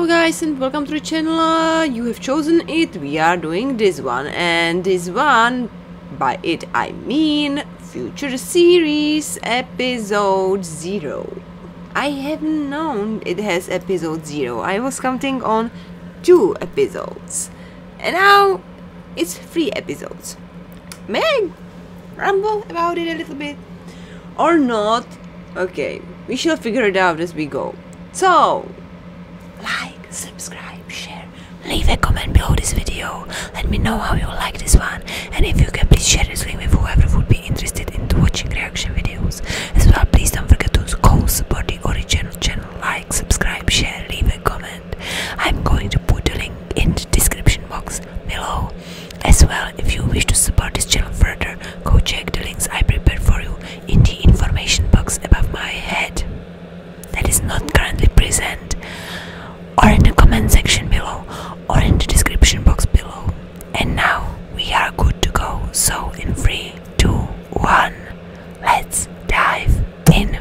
Hello guys and welcome to the channel. You have chosen it. We are doing this one, and this one, by it I mean Future Series episode 0. I haven't known it has episode 0. I was counting on 2 episodes, and now it's 3 episodes. May I ramble about it a little bit or not? Okay, we shall figure it out as we go. So, like, subscribe, share, leave a comment below this video. Let me know how you like this one, and if you can, please share this link with whoever would be interested in watching reaction videos. As well, please don't forget to go support the original channel. Like, subscribe, share, leave a comment. I'm going to put the link in the description box below. As well, if you wish to support this channel further, go check the links I prepared for you in the information box above my head that is not currently present, or in the comment section below, or in the description box below. And now we are good to go. So in 3, 2, 1, let's dive in.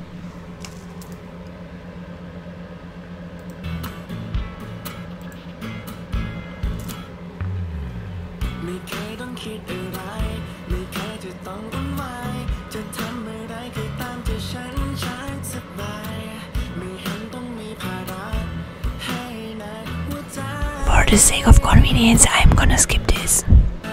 For the sake of convenience, I'm gonna skip this.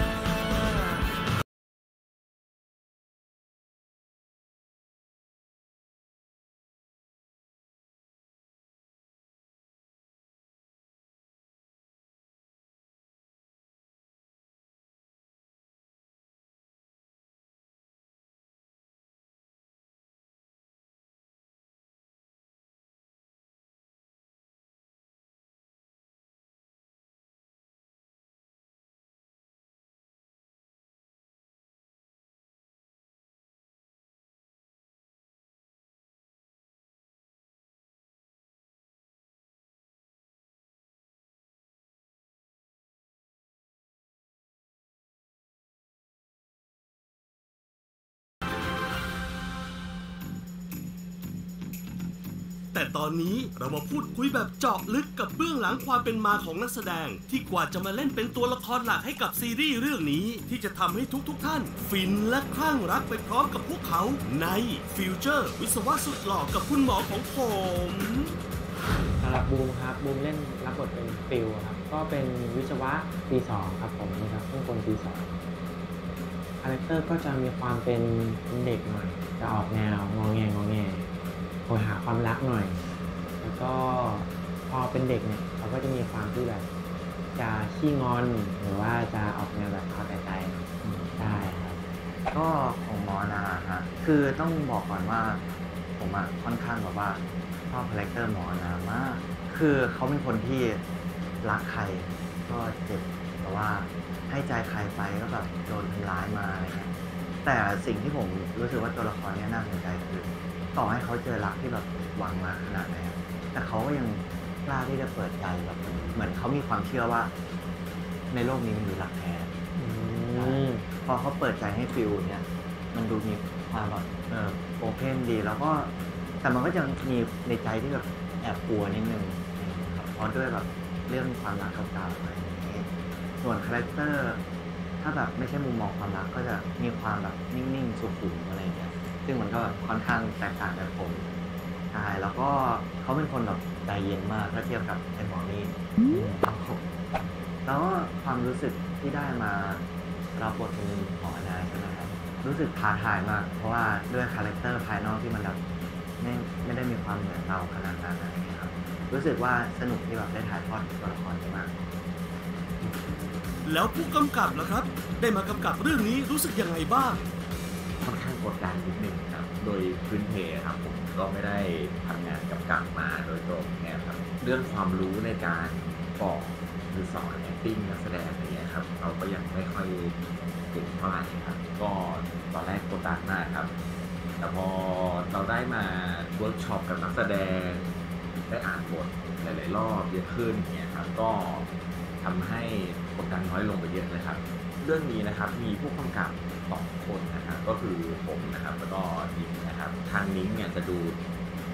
แต่ตอนนี้เรามาพูดคุยแบบเจาะลึกกับเบื้องหลังความเป็นมาของนักแสดงที่กว่าจะมาเล่นเป็นตัวละครหลักให้กับซีรีส์เรื่องนี้ที่จะทำให้ทุกท่านฟินและคลั่งรักไปพร้อมกับพวกเขาใน Future วิศวะสุดหล่อกับคุณหมอของผมสำหรับบูมครับบูมเล่นรับบทเป็นฟิลครับก็เป็นวิศวะปี 2ครับผมนะครับเพิ่งคนปี 2คาแรคเตอร์ก็จะมีความเป็นเด็กหน่อยจะออกแนวงอแงโหยหาความรักหน่อยแล้วก็พอเป็นเด็กเนี่ยเขาก็จะมีความที่แบบจะขี้งอนหรือว่าจะออกแนวแบบเอาแต่ใจได้ครับก็ของหมอนาฮะคือต้องบอกก่อนว่าผมค่อนข้างแบบว่าชอบคาแรคเตอร์หมอนา มากคือเขาเป็นคนที่รักใครก็เจ็บแต่ว่าให้ใจใครไปก็แบบโดนทำร้ายมาอะไรเงี้ยแต่สิ่งที่ผมรู้สึกว่าตัวละครนี้น่าสนใจคือต่อให้เขาเจอรักที่แบบหวังมาขนาดไหนแต่เขาก็ยังกล้าที่จะเปิดใจแบบเหมือนเขามีความเชื่อว่าในโลกนี้มันมีรักแท้พอเขาเปิดใจให้ฟิลเนี่ยมันดูมีความแบบโอเพนดีแล้วก็แต่มันก็จะมีในใจที่แบบแอบกลัวนิดนึงเพราะด้วยแบบเรื่องความรักเก่าๆอะไรอย่างนี้ส่วนคาแรคเตอร์ถ้าแบบไม่ใช่มุมมองความรักก็จะมีความแบบนิ่งๆสุขุมอะไรอย่างเงี้ยซึ่งมันก็ค่อนข้างแตกต่างจากผมใช่แล้วก็เขาเป็นคนแบบใจเย็นมากถ้าเทียบกับไอ้หมอนี่แล้วความรู้สึกที่ได้มาเราบทเป็นหมอนายใช่ไหมครับรู้สึกท้าทายมากเพราะว่าด้วยคาแรคเตอร์ภายนอกที่มันแบบไม่ได้มีความเหมือนเราขนาดนั้นอะไรอย่างเงี้ยครับรู้สึกว่าสนุกที่แบบได้ถ่ายทอดตัวละครนี้มากแล้วผู้กำกับล่ะครับได้มากำกับเรื่องนี้รู้สึกยังไงบ้างค่อนข้างกดดันนิดนึงครับโดยพื้นเพครับผมก็ไม่ได้ทำงานกับการมาโดยตรงเนี่ยครับเรื่องความรู้ในการบอกหรือสอน acting นักแสดงอะไรเงี้ยครับเราก็ยังไม่ค่อยเก่งเท่าไหร่ครับก็ตอนแรกกดดันมากครับแต่พอเราได้มาเวิร์กช็อปกับนักแสดงได้อ่านบทหลายๆรอบเยอะขึ้นเนี่ยครับก็ทำให้กดดันน้อยลงไปเยอะเลยครับเรื่องนี้นะครับมีผู้กำกับ2 คนนะครับก็คือผมนะครับแล้วก็นิ้งนะครับทางนิ้งเนี่ยจะดู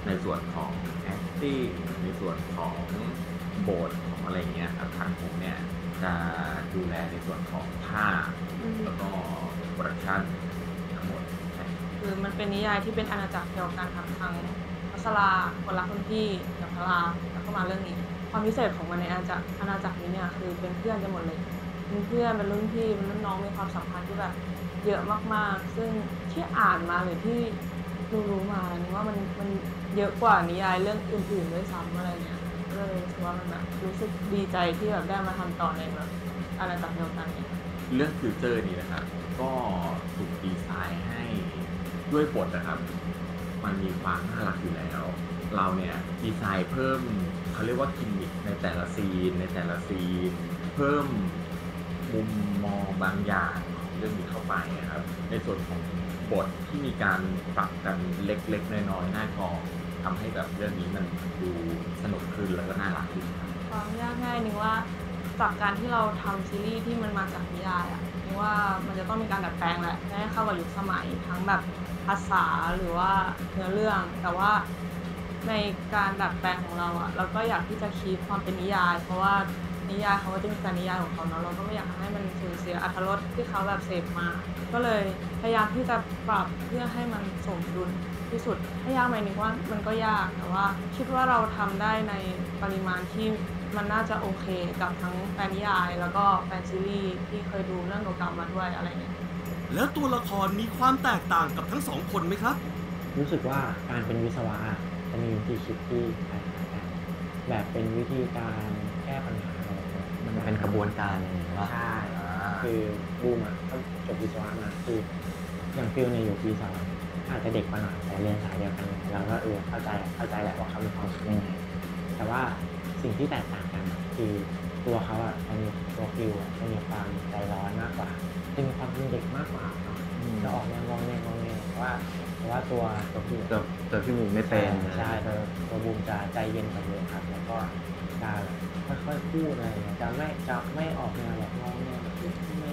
ในส่วนของ acting ในส่วนของบทของอะไรเงี้ยครับทางผมเนี่ยจะดูแลในส่วนของภาพแล้วก็โปรดักชั่นทั้งหมดคือมันเป็นนิยายที่เป็นอาณาจักรเดียวกันทั้งพัสราคนรักคนพี่กับพราแล้วก็มาเรื่องนี้ความพิเศษของมันในอาณาจักรนี้เนี่ยคือเป็นเพื่อนกันหมดเลยเป็นเพื่อนเป็นรุ่นพี่เป็นรุ่นน้องมีความสัมพันธ์ที่แบบเยอะมากๆซึ่งที่อ่านมาหรือที่รู้มานี่ว่ามันเยอะกว่านิยายเรื่องอื่นๆด้วยซ้ำอะไรเงี้ยก็เลยรู้สึกว่ามันแบบรู้สึกดีใจที่แบบได้มาทำต่อในแบบอาณาจักรเดียวกันเนี่ยเรื่องฟิวเจอร์นี้นะครับก็ถูกดีไซน์ให้ด้วยบทนะครับมันมีความน่ารักอยู่แล้วเราเนี่ยดีไซน์เพิ่มเขาเรียกว่ากิมมิคในแต่ละซีนเพิ่มมุมมองบางอย่างของเรื่องนี้เข้าไปนะครับในส่วนของบทที่มีการปรับกันเล็กๆน้อยๆหน้ากองทำให้แบบเรื่องนี้มันดูสนุกขึ้นแล้วก็น่ารักขึ้นครับความยากง่ายนึงว่าจากการที่เราทำซีรีส์ที่มันมาจากนิยายอ่ะนึกว่ามันจะต้องมีการดัดแปลงแหละให้เข้ากับยุคสมัยทั้งแบบภาษาหรือว่าเนื้อเรื่องแต่ว่าในการดัดแปลงของเราอ่ะเราก็อยากที่จะคีปความเป็นนิยายเพราะว่านิยายเขาก็จะมีการนิยายของเขาเนาะเราก็ไม่อยากให้มันสูญเสียอรรถรสที่เขาแบบเสพมาก็เลยพยายามที่จะปรับเพื่อให้มันสมดุลที่สุดถ้ายากไหมนึกว่ามันก็ยากแต่ว่าคิดว่าเราทำได้ในปริมาณที่มันน่าจะโอเคกับทั้งแฟนนิยายแล้วก็แฟนซีรีส์ที่เคยดูเรื่องเก่าๆมาด้วยอะไรเงี้ยแล้วตัวละครมีความแตกต่างกับทั้งสองคนไหมครับรู้สึกว่าการเป็นวิศวะจะมีวิธีคิดที่แตกต่างกันแบบเป็นวิธีการแก้ปัญหาอะไรมันเป็นกระบวนการว่าใช่คือบูมก็จบวิศวะมาคืออย่างฟิลในอยู่ปี2อาจจะเด็กกว่าหน่อยแต่เรียนสายเดียวกันเราก็เข้าใจแหละว่าเขามีความคิดยังไงแต่ว่าสิ่งที่แตกต่างกันคือตัวเขาจะมีตัวฟิลจะมีความใจร้อนมากกว่าจะมีความเป็นเด็กมากกว่าจะออกแนวงอแงเพราะว่าตัวฟิลตัวพี่บูมไม่เป็นใช่ตัวบูมจะใจเย็นกว่าเยอะครับแล้วก็จะค่อยๆพูดอะไรจะไม่ออกแนวแบบงอแงไม่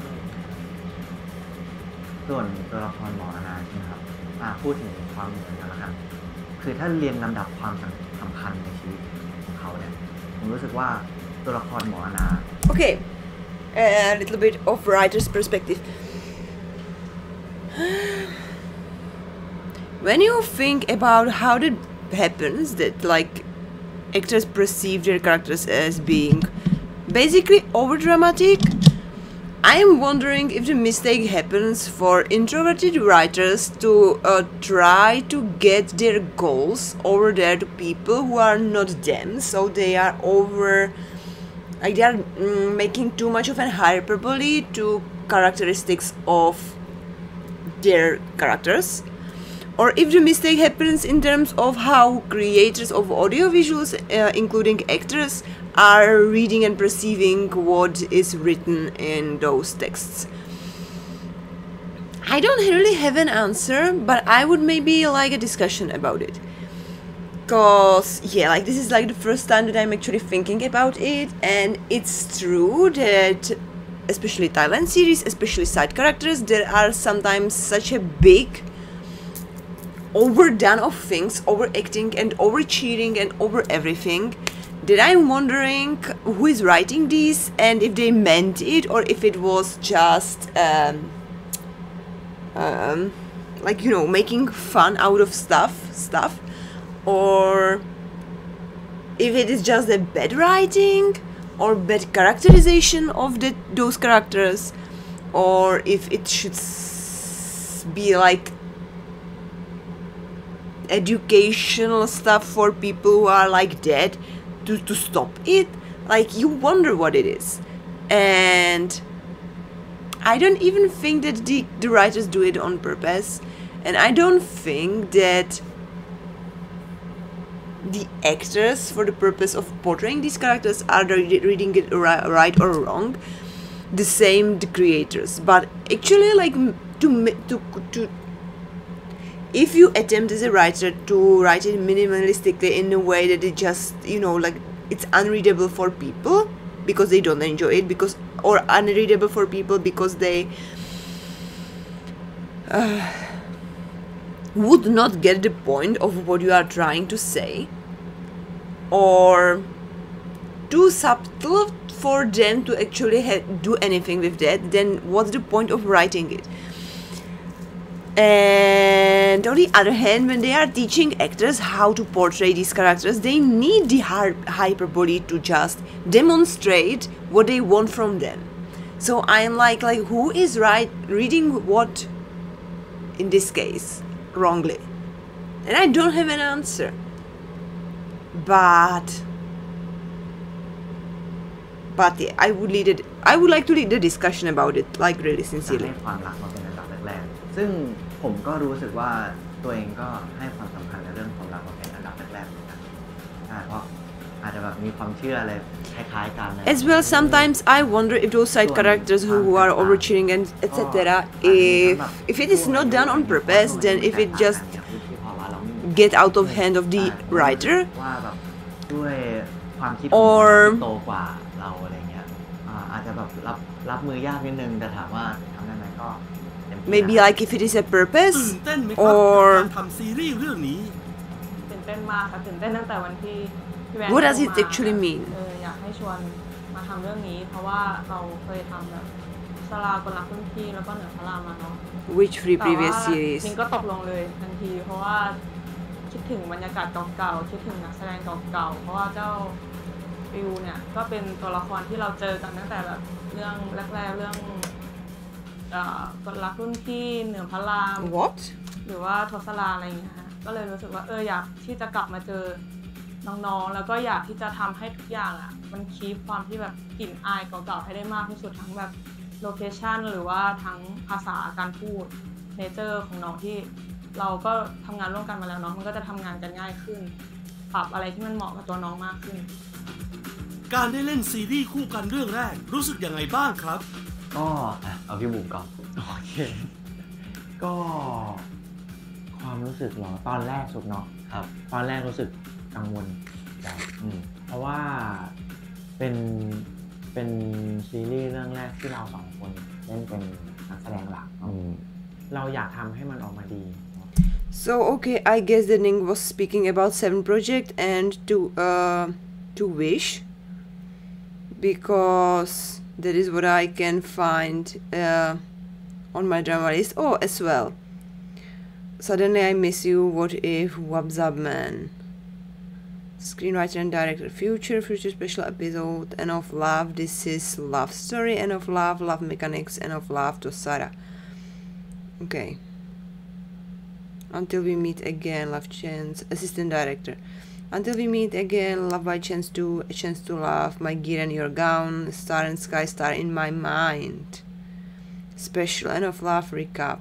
ส่วนตัวละครหมออนาใช่ไหมครับพูดถึงความเหมือนกันแล้วกันคือถ้าเรียงลำดับความสำคัญในชีวิตของเขาเนี่ยผมรู้สึกว่าตัวละครหมออนา Okay, a little bit of writer's perspective. When you think about how it happens that like actors perceive their characters as being basically over-dramatic, I am wondering if the mistake happens for introverted writers to try to get their goals over there to people who are not them, so they are they are making too much of an hyperbole to characteristics of their characters, or if the mistake happens in terms of how creators of audiovisuals, including actors, are reading and perceiving what is written in those texts. I don't really have an answer, but I would maybe like a discussion about it. Cause yeah, like this is like the first time that I'm actually thinking about it, and it's true that especially Thailand series, especially side characters, there are sometimes such a big overdone of things, overacting and over cheating and over everything, that I'm wondering who is writing these and if they meant it or if it was just like, you know, making fun out of stuff, or if it is just a bad writing or bad characterization of those characters, or if it should be like educational stuff for people who are like that to stop it. Like, you wonder what it is. And I don't even think that the writers do it on purpose, and I don't think that the actors, for the purpose of portraying these characters, are reading it right or wrong. The same the creators, but actually, like, to if you attempt as a writer to write it minimalistically in a way that it just, you know, like, it's unreadable for people because they don't enjoy it, or unreadable for people because they would not get the point of what you are trying to say, or too subtle for them to actually do anything with that, then what's the point of writing it? And on the other hand, when they are teaching actors how to portray these characters, they need the hyperbole to just demonstrate what they want from them. So I am like who is reading what in this case wrongly? And I don't have an answer. But yeah, I would like to lead the discussion about it, like really การ sincerely. ให้ความรักมาเป็นอันดับแรกๆซึ่งผมก็รู้สึกว่าตัวเองก็ให้ความสำคัญในเรื่องความรักมาเป็นอันดับแรกๆเหมือนกันเพราะอาจจะแบบมีความเชื่ออะไรคล้ายๆกัน As well, sometimes I wonder if those side characters who are overcheating and etc. If it is not done on purpose, then if it just get out of hand of the writer, ว่าแบบด้วยความคิด or โตกว่าเราอะไรเงี้ยอาจจะแบบรับมือยากนิดนึงแต่ถามว่าทำได้ไหมก็เต็มที่ maybe like if it is a purpose, ตื่นเต้นไหมครับกับ or การทำซีรีส์เรื่องนี้ตื่นเต้นมากค่ะตื่นเต้นตั้งแต่วันที่พี่แวน What does it โทรมา actually mean? อยากให้ชวนมาทำเรื่องนี้ เพราะว่าเราเคยทำแบบสลากลรักรุ่นพี่แล้วก็เหนือพระรามมาเนาะ which three แต่ previous ว่า series? จริงก็ตกลงเลยทันที เพราะว่าคิดถึงบรรยากาศเก่าๆคิดถึงนักแสดงเก่าๆเพราะว่าเจ้าฟิวเนี่ยก็เป็นตัวละครที่เราเจอกันตั้งแต่แบบเรื่องแรกๆเรื่องกลรักรุ่นพี่เหนือพระราม What? หรือว่าทศราอะไรอย่างเงี้ยฮะก็เลยรู้สึกว่าอยากที่จะกลับมาเจอน้องๆแล้วก็อยากที่จะทำให้ทุกอย่างอ่ะมันคีปความที่แบบกลิ่นอายเก่าๆให้ได้มากที่สุดทั้งแบบโลเคชั่นหรือว่าทั้งภาษาการพูดเนเจอร์ของน้องที่เราก็ทำงานร่วมกันมาแล้วเนาะมันก็จะทำงานกันง่ายขึ้นปรับอะไรที่มันเหมาะกับตัวน้องมากขึ้นการได้เล่นซีรีส์คู่กันเรื่องแรกรู้สึกยังไงบ้างครับก็เอาพี่บุ๋มก่อนโอเค ก็ความรู้สึกเหรอตอนแรกสุดเนาะครับตอนแรกรู้สึกกังวลใจ เพราะว่าเป็นซีรีส์เรื่องแรกที่เราสองคนเล่นเป็นนักแสดงหลักเนาะเราอยากทำให้มันออกมาดี So okay, I guess the Ning was speaking about 7 Project and to Wish, because that is what I can find on my drama list. Oh, as well. Suddenly I Miss You, What If, What's Up Man. Screenwriter and director, Future special episode, End of Love, This Is Love Story, End of Love, Love Mechanics, End of Love, to Sarah. Okay. Until We Meet Again, Love Chance, assistant director. Until We Meet Again, Love by Chance 2, A Chance to Love, My Gear and Your Gown, Star and Sky, Star in My Mind. Special End of Love recap.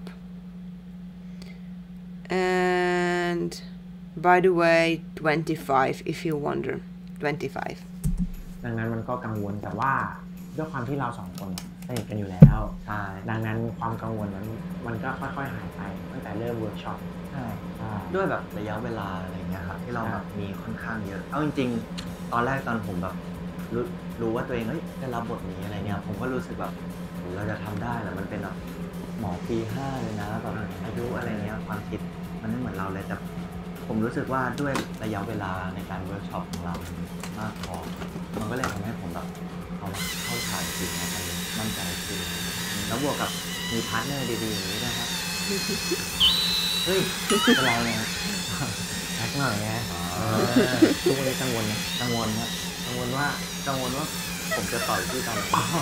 And by the way, 25 if you wonder. 25. ดังนั้นมันก็กังวลแต่ว่าด้วยความที่เราสองคนสนิทกันอยู่แล้วใช่ดังนั้นความกังวลนั้นมันก็ค่อยๆหายไปตั้งแต่เริ่มเวิร์กช็อปใช่ด้วยแบบระยะเวลาอะไรเงี้ยครับที่เราแบบมีค่อนข้างเยอะเอาจริงๆตอนแรกตอนผมแบบรู้ว่าตัวเองได้รับบทนี้อะไรเนี่ยผมก็รู้สึกแบบเราจะทำได้เหรอมันเป็นแบบหมอปี 5เลยนะแบบอายุอะไรเงี้ยความคิดมันไม่เหมือนเราเลยแต่ผมรู้สึกว่าด้วยระยะเวลาในการเวิร์กช็อปของเรามากพอมันก็เลยทำให้ผมแบบเอามาเข้าฉากจริงนะมันมั่นใจขึ้นแล้วบวกกับมีพาร์ทเนอร์ดีๆอย่างนี้นะครับเฮ้ยเป็นไรเนี่ยแท็กหน่อยไงทุกวันนี้กังวลนะกังวลนะกังวลว่าผมจะต่อยที่ตอน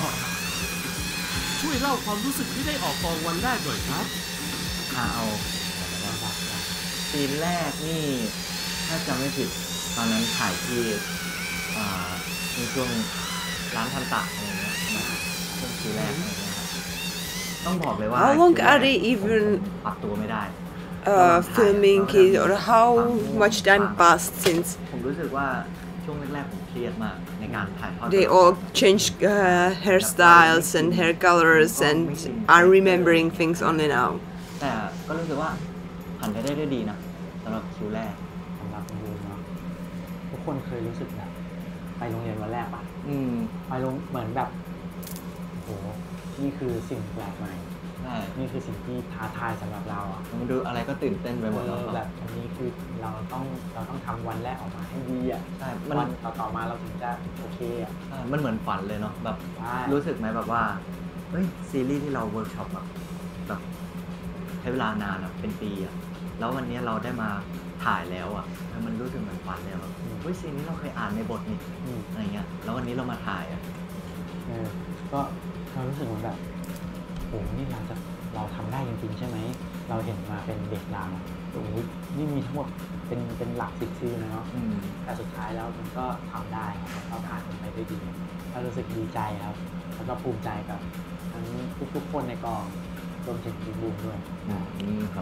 ช่วยเล่าความรู้สึกที่ได้ออกกองวันแรกหน่อยครับเอาซีนแรกนี่ถ้าจำไม่ผิดตอนนั้นถ่ายที่ในช่วงร้านทันตะอะไรเงี้ยช่วงซีนแรกอะไรเงี้ยต้องบอกเลยว่า How long are they even ปรับตัวไม่ได้ filming it, or how much time passed since ผมรู้สึกว่าช่วงแรกๆผมเครียดมากในการถ่ายทอด they all changed hairstyles and hair colors and are remembering things only now? แต่ก็รู้สึกว่าผ่านไปได้ด้วยดีนะสำหรับคิวแรกสำหรับคุณบูมเนาะทุกคนเคยรู้สึกแบบไปโรงเรียนวันแรกปะไปเหมือนแบบโหนี่คือสิ่งแปลกใหม่ใช่นี่คือสิ่งที่ท้าทายสำหรับเราอ่ะมันดูอะไรก็ตื่นเต้นไปหมดแล้วแบบอันนี้คือเราต้องทำวันแรกออกมาให้ดีอ่ะใช่วันต่อมาเราถึงจะโอเคอ่ะมันเหมือนฝันเลยเนาะแบบใช่รู้สึกไหมแบบว่าเฮ้ยซีรีส์ที่เราเวิร์กช็อปแบบใช้เวลานานอะเป็นปีอะแล้ววันนี้เราได้มาถ่ายแล้วอะมันรู้สึกเหมือนฝันเลยแบบเฮ้ยซีนนี้เราเคยอ่านในบทนี่อะไรเงี้ยแล้ววันนี้เรามาถ่ายอะก็เรารู้สึกเหมือนแบบโอ้นี่เราทำได้จริงๆใช่ไหมเราเห็นมาเป็นเด็กเราโอ้ยนี่มีทั้งหมดเป็นหลัก10 ซีนนะเนาะแต่สุดท้ายแล้วมันก็ทำได้ครับก็ผ่านมันไปได้ดีก็รู้สึกดีใจครับแล้วก็ภูมิใจกับทั้งทุกๆคนในกองรวมถึงพี่บูมด้วยครับ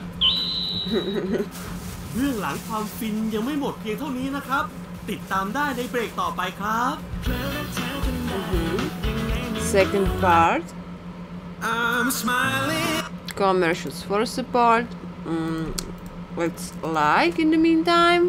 เรื่องหลังความฟินยังไม่หมดเพียงเท่านี้นะครับ ติดตามได้ในเบรกต่อไปครับ Second part. I'm smiling. Commercials for support. Let's like in the meantime.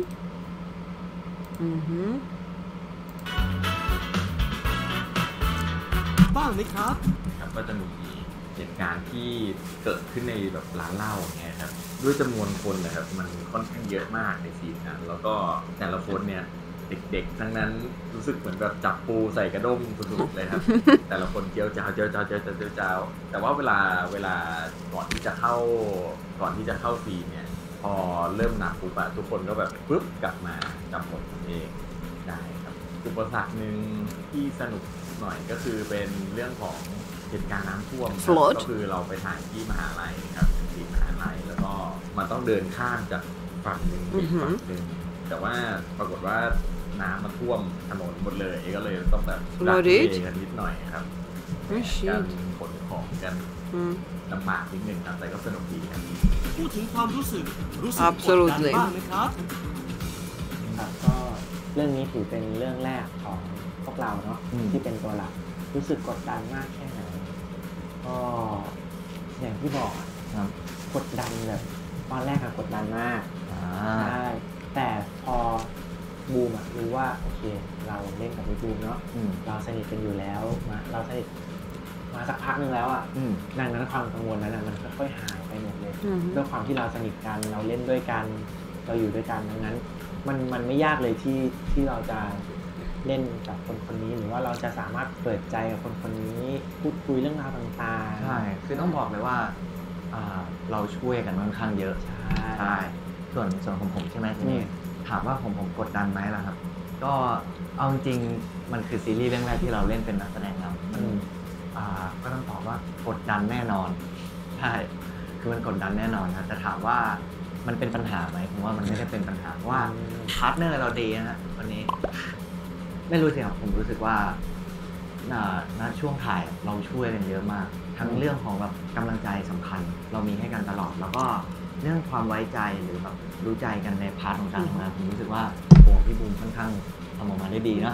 บ้างไหมครับครับก็จะมีเหตุการณ์ที่เกิดขึ้นในแบบร้านเหล้าอย่างเงี้ยครับด้วยจำนวนคนนะครับมันค่อนข้างเยอะมากในซีนนั้นแล้วก็แต่ละคนเนี่ยเด็กๆทั้งนั้นรู้สึกเหมือนแบบจับปูใส่กระด้งสุดๆเลยครับ แต่ละคนเจียวจ้าวแต่ว่าเวลาก่อนที่จะเข้าซีนเนี่ยพอเริ่มหนักปุ๊บอะทุกคนก็แบบปึ๊บกลับมาจำบทเองได้ครับอุปสรรคหนึ่งที่สนุกหน่อยก็คือเป็นเรื่องของเหตุการณ์น้ำท่วมครับ Flood ก็คือเราไปถ่ายที่มหาลัยครับที่มหาลัยแล้วก็มันต้องเดินข้ามจากฝั่งหนึ่งไปอีกฝั่งหนึ่งแต่ว่าปรากฏว่าน้ำมันท่วมถนนหมดเลยก็เลยต้องแบบดักเบรกกันนิดหน่อยครับ Oh, shit. การขนของกันลำบากนิดนึงครับแต่ก็สนุกดีครับพูดถึงความรู้สึกกดดัน Absolutely. บ้างไหมครับครับก็เรื่องนี้ถือเป็นเรื่องแรกของพวกเราเนาะที่เป็นตัวหลักรู้สึกกดดันมากแค่ไหนก็อย่างที่บอกอะครับกดดันแบบตอนแรกอะกดดันมากใช่แต่พอบูมอะรู้ว่าโอเคเราเล่นกับพี่บูมเนาะเราสนิทกันอยู่แล้วเราสนิทมาสักพักนึงแล้วอะดังนั้นความกังวลนั้นมันค่อยๆหายไปหมดเลยด้วยความที่เราสนิทกันเราเล่นด้วยกันเราอยู่ด้วยกันดังนั้นมันไม่ยากเลยที่เราจะเล่นกับคนนี้หรือว่าเราจะสามารถเปิดใจกับคนนี้พูดคุยเรื่องราวต่างๆใช่คือต้องบอกเลยว่าเราช่วยกันค่อนข้างเยอะใช่ส่วนของผมใช่ไหมทีนี้ถามว่าผมกดดันไหมล่ะครับก็เอาจริงๆมันคือซีรีส์เรื่องแรกที่เราเล่นเป็นนักแสดงนำมันก็ต้องตอบว่ากดดันแน่นอนใช่คือมันกดดันแน่นอนนะแต่ถามว่ามันเป็นปัญหาไหมผมว่ามันไม่ได้เป็นปัญหาว่าพาร์ทเนอร์เราดีนะฮะวันนี้ไม่รู้สิครับผมรู้สึกว่าณช่วงถ่ายเราช่วยกันเยอะมากทั้งเรื่องของแบบกำลังใจสำคัญเรามีให้กันตลอดแล้วก็เรื่องความไว้ใจหรือแบบรู้ใจกันในพาร์ทของการทำงานผมรู้สึกว่าโอ้พี่บูมค่อนข้างทำออกมาได้ดีนะ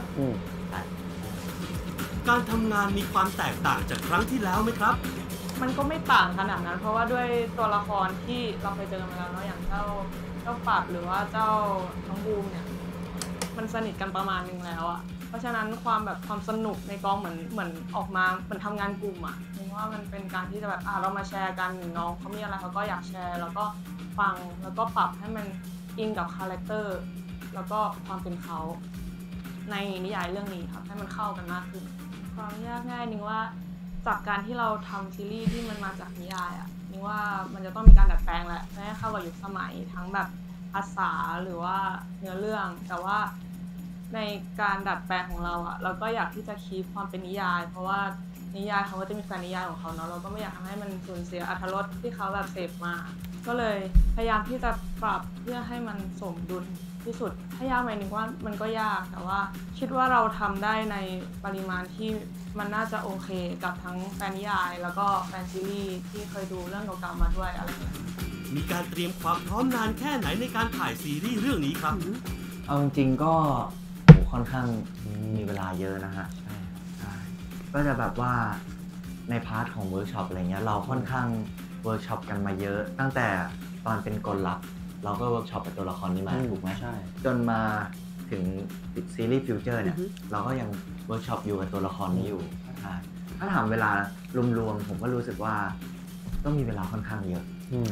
การทำงานมีความแตกต่างจากครั้งที่แล้วไหมครับมันก็ไม่ต่างขนาดนั้น เพราะว่าด้วยตัวละครที่เราเคยเจอกันมาแล้วเนาะอย่างเจ้าปัดหรือว่าเจ้าน้องบูมเนี่ยมันสนิทกันประมาณนึงแล้วอะเพราะฉะนั้นความสนุกในกองเหมือนออกมาเหมือนทำงานกลุ่มอะนึกว่ามันเป็นการที่จะแบบเรามาแชร์กันหนึ่งน้องเขามีอะไรเขาก็อยากแชร์แล้วก็ฟังแล้วก็ปรับให้มันอินกับคาแรคเตอร์แล้วก็ความเป็นเขาในนิยายเรื่องนี้ครับให้มันเข้ากันมากขึ้นความยากง่ายนึงว่าจากการที่เราทำซีรีส์ที่มันมาจากนิยายอะนึกว่ามันจะต้องมีการดัดแปลงแหละให้เข้ากับยุคสมัยทั้งแบบภาษาหรือว่าเนื้อเรื่องแต่ว่าในการดัดแปลงของเราอะเราก็อยากที่จะคีปความเป็นนิยายเพราะว่านิยายเขาก็จะมีแฟนนิยายของเขาเนาะเราก็ไม่อยากทำให้มันสูญเสียอรรถรสที่เขาแบบเสพมาก็เลยพยายามที่จะปรับเพื่อให้มันสมดุลที่สุดถ้ายากไหมนึกว่ามันก็ยากแต่ว่าคิดว่าเราทำได้ในปริมาณที่มันน่าจะโอเคกับทั้งแฟนนิยายแล้วก็แฟนซีรีส์ที่เคยดูเรื่องเก่าๆมาด้วยอะไรอย่างเงี้ยมีการเตรียมความพร้อมนานแค่ไหนในการถ่ายซีรีส์เรื่องนี้ครับเอาจริงๆก็ค่อนข้างมีเวลาเยอะนะฮะใช่ก็จะแบบว่าในพาร์ทของเวิร์กช็อปอะไรเงี้ยเราค่อนข้างเวิร์กช็อปกันมาเยอะตั้งแต่ตอนเป็นกลลับเราก็เวิร์กช็อปกับตัวละครนี้มาถูกไหมใช่จนมาถึงซีรีส์ฟิวเจอร์เนี่ยเราก็ยังเวิร์กช็อปอยู่กับตัวละครนี้อยู่ถ้าถามเวลารวมๆผมก็รู้สึกว่าก็มีเวลาค่อนข้างเยอะ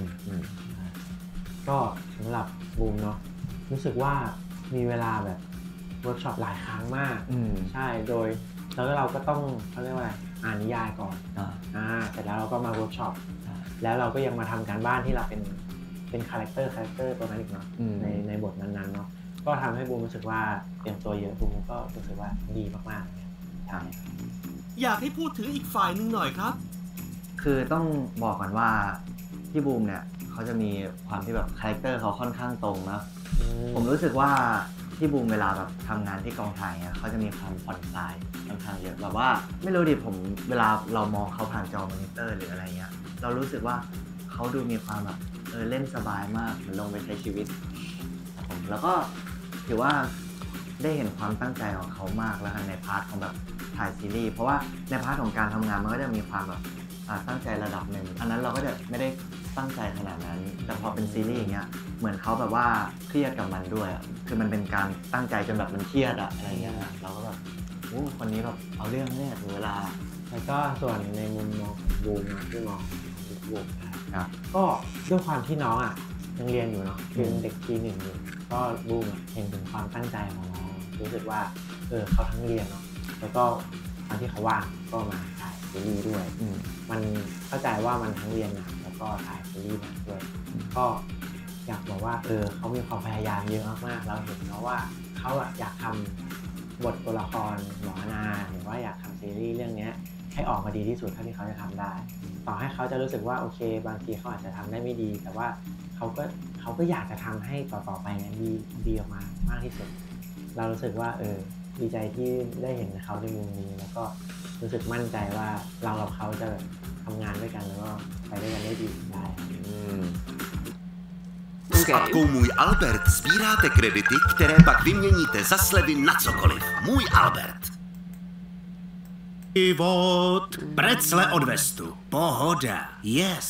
ก็สำหรับบูมเนาะรู้สึกว่ามีเวลาแบบเวิร์กช็อปหลายครั้งมากใช่โดยแล้วเราก็ต้องเขาเรียกว่าอ่านนิยายก่อนเสร็จแล้วเราก็มาเวิร์กช็อปแล้วเราก็ยังมาทำการบ้านที่เราเป็นคาแรคเตอร์ตัวนั้นอีกเนาะในบทนั้นๆเนาะก็ทำให้บูมรู้สึกว่าเตรียมตัวเยอะบูมก็รู้สึกว่าดีมากๆใช่อยากให้พูดถึงอีกฝ่ายหนึ่งหน่อยครับคือต้องบอกก่อนว่าพี่บูมเนี่ยเขาจะมีความที่แบบคาแรคเตอร์เขาค่อนข้างตรงนะผมรู้สึกว่าพี่บูมเวลาแบบทำงานที่กองถ่ายเนี่ยเขาจะมีความผ่อนคลายค่อนข้างเยอะแบบว่าไม่รู้ดิผมเวลาเรามองเขาผ่านจอมอนิเตอร์หรืออะไรเงี้ยเรารู้สึกว่าเขาดูมีความแบบเล่นสบายมากเหมือนลงไปใช้ชีวิตผมแล้วก็ถือว่าได้เห็นความตั้งใจของเขามากแล้วกันในพาร์ทของแบบถ่ายซีรีส์เพราะว่าในพาร์ทของการทำงานมันก็จะมีความแบบตั้งใจระดับหนึ่งอันนั้นเราก็จะไม่ได้ตั้งใจขนาดนั้นแต่พอเป็นซีรีส์อย่างเงี้ยเหมือนเขาแบบว่าเครียดกับมันด้วยคือมันเป็นการตั้งใจจนแบบมันเครียดอะไรเงี้ยเราก็แบบคนนี้แบบเอาเรื่องแน่ถึงเวลาแล้วก็ส่วนในมุมมองของบูมที่มองบูมครับก็ด้วยความที่น้องยังเรียนอยู่เนาะเป็นเด็กปีหนึ่งอยู่ก็บูมเห็นถึงความตั้งใจของน้องรู้สึกว่าเขาทั้งเรียนเนาะแล้วก็ตอนที่เขาว่างก็มาถ่ายซีรีส์ด้วยมันเข้าใจว่ามันทั้งเรียนนะแล้วก็ถ่ายซีรีส์มาด้วยก็อยากบอกว่าเขามีความพยายามเยอะมากๆแล้วเห็นนะว่าเขาอยากทำบทตัวละครหมอนาหรือว่าอยากทำซีรีส์เรื่องนี้ให้ออกมาดีที่สุดเท่าที่เขาจะทำได้ต่อให้เขาจะรู้สึกว่าโอเคบางทีเขาอาจจะทำได้ไม่ดีแต่ว่าเขาก็อยากจะทำให้ต่อไปเนี่ยดีออกมามากที่สุดเรารู้สึกว่าดีใจที่ได้เห็นเขาในมุมนี้แล้วก็รู้สึกมั่นใจว่าเรากับเขาจะทำงานด้วยกันแล้วก็ไปด้วยกันได้ดีได้ Statkou Můj Albert sbíráte kredity, které pak vyměníte za slevy na cokoliv. Můj Albert. Život, precle od vestu. Pohoda. Yes.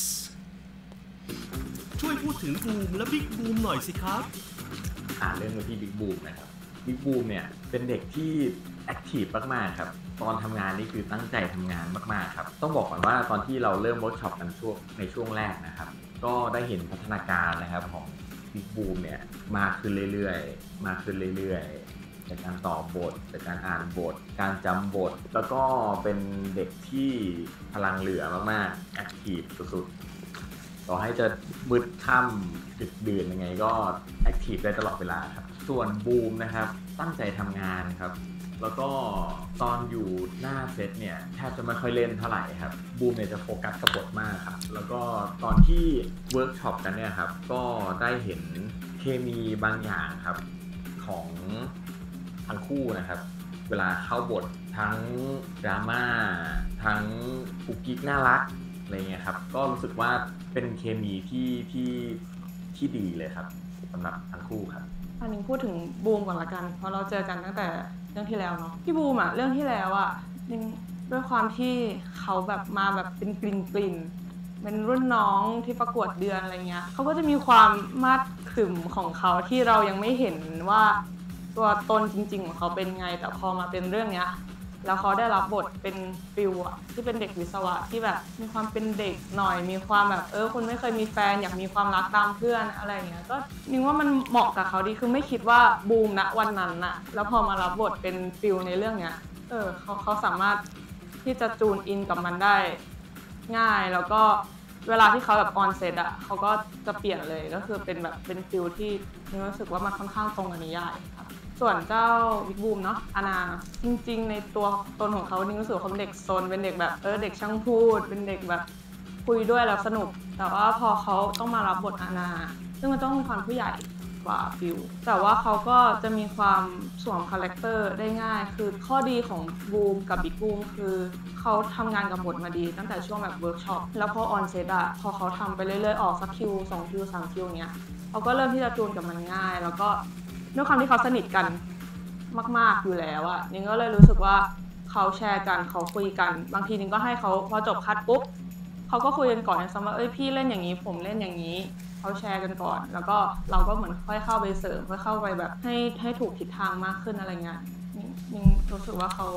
ช่วยพูดถึงบูมและบิ๊กบูมหน่อยสิครับเรื่องที่บิ๊กบูมนะครับบิ๊กบูมเนี่ยเป็นเด็กที่แอคทีฟมากๆครับตอนทำงานนี่คือตั้งใจทำงานมากๆครับต้องบอกก่อนว่าตอนที่เราเริ่มเวิร์กช็อปกันในช่วงแรกนะครับก็ได้เห็นพัฒนาการนะครับของบิ๊กบูมเนี่ยมากขึ้นเรื่อยๆจากการตอบบทจากการอ่านบทการจำบทแล้วก็เป็นเด็กที่พลังเหลือมากๆแอคทีฟสุดๆต่อให้จะมืดค่ำดึกดื่นยังไงก็แอคทีฟได้ตลอดเวลาครับส่วนบูมนะครับตั้งใจทำงานครับแล้วก็ตอนอยู่หน้าเซตเนี่ยแทบจะไม่ค่อยเล่นเท่าไหร่ครับบูมเนี่ยจะโฟกัสกับบทมากครับแล้วก็ตอนที่เวิร์กช็อปกันเนี่ยครับก็ได้เห็นเคมีบางอย่างครับของทั้งคู่นะครับเวลาเข้าบททั้งดราม่าทั้งกุ๊กกิ๊กน่ารักอะไรเงี้ยครับก็รู้สึกว่าเป็นเคมีที่ดีเลยครับสำหรับทั้งคู่ครับอันนี้พูดถึงบูมก่อนละกันเพราะเราเจอกันตั้งแต่เรื่องที่แล้วเนาะพี่บูมเรื่องที่แล้วด้วยความที่เขาแบบมาแบบเป็นกลิ่นเป็นรุ่นน้องที่ประกวดเดือนอะไรเงี้ยเขาก็จะมีความมาดขึมของเขาที่เรายังไม่เห็นว่าตัวตนจริงๆของเขาเป็นไงแต่พอมาเป็นเรื่องเนี้ยแล้วเขาได้รับบทเป็นฟิลที่เป็นเด็กวิศวะที่แบบมีความเป็นเด็กหน่อยมีความแบบคุณไม่เคยมีแฟนอยากมีความรักตามเพื่อนอะไรอย่างเงี้ยก็นึกว่ามันเหมาะกับเขาดีคือไม่คิดว่าบูมณวันนั้นน่ะแล้วพอมารับบทเป็นฟิลในเรื่องเนี้ยเขาสามารถที่จะจูนอินกับมันได้ง่ายแล้วก็เวลาที่เขาแบบออนเซตเขาก็จะเปลี่ยนเลยก็คือเป็นแบบเป็นฟิลที่รู้สึกว่ามันค่อนข้างตรงกับนิยายครับส่วนเจ้าบิ๊กบูมเนาะอานาจริงๆในตัวตนของเขานี่รู้สึกเขาเป็นเด็กซนเป็นเด็กแบบเด็กช่างพูดเป็นเด็กแบบคุยด้วยแล้วสนุกแต่ว่าพอเขาต้องมารับบทอานาซึ่งมันต้องมีความผู้ใหญ่กว่าฟิลแต่ว่าเขาก็จะมีความสวมคาแรคเตอร์ได้ง่ายคือข้อดีของบูมกับบิ๊กบูมคือเขาทำงานกับบทมาดีตั้งแต่ช่วงแบบเวิร์กช็อปแล้วพอออนเซตพอเขาทำไปเรื่อยๆออกสักคิว2คิว3คิวเนี้ยเขาก็เริ่มที่จะจูนกับมันง่ายแล้วก็ด้วยความที่เขาสนิทกันมากๆอยู่แล้วนิ้งก็เลยรู้สึกว่าเขาแชร์กันเขาคุยกันบางทีนิ้งก็ให้เขาพอจบคัดปุ๊บเขาก็คุยกันก่อนซ้ำว่าพี่เล่นอย่างนี้ผมเล่นอย่างนี้เขาแชร์กันก่อนแล้วก็เราก็เหมือนค่อยเข้าไปเสริมค่อยเข้าไปแบบให้ถูกทิศทางมากขึ้นอะไรเงี้ยนิ้งรู้สึกว่าเขา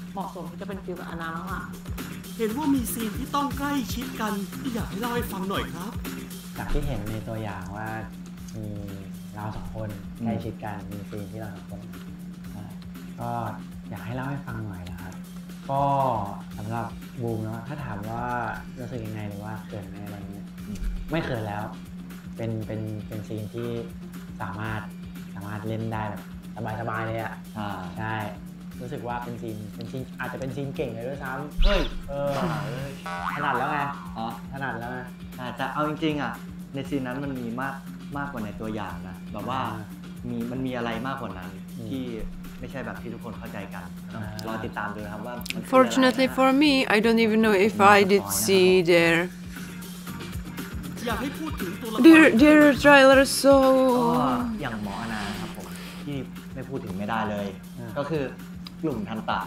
เหมาะสมที่จะเป็นฟิลกับอานามากเห็นว่ามีซีนที่ต้องใกล้ชิดกันอยากให้เล่าให้ฟังหน่อยครับจากที่เห็นในตัวอย่างว่ามีเราสองคนใกล้ชิดกันมีซีนที่เราสองคนก็อยากให้เล่าให้ฟังหน่อยนะครับก็สำหรับบูมเนาะถ้าถามว่ารู้สึกยังไงหรือว่าเขินไหมอะไรเงี้ยไม่เขินแล้วเป็นซีนที่สามารถเล่นได้แบบสบายๆเลยอ่ะใช่รู้สึกว่าเป็นซีนอาจจะเป็นซีนเก่งเลยด้วยซ้ำเฮ้ยถนัดแล้วไงถนัดแล้วไงแต่เอาจริงๆอ่ะในซีนนั้นมันมีมากกว่าในตัวอย่างนะแบบว่ามันมีอะไรมากกว่านั้นที่ไม่ใช่แบบที่ทุกคนเข้าใจกันรอติดตามดูนะครับว่า Fortunately for me I don't even know if I did see their อยากให้พูดถึงตัวละคร their trailer so อย่างหมออนาครับผมที่ไม่พูดถึงไม่ได้เลยก็คือกลุ่มทันตะ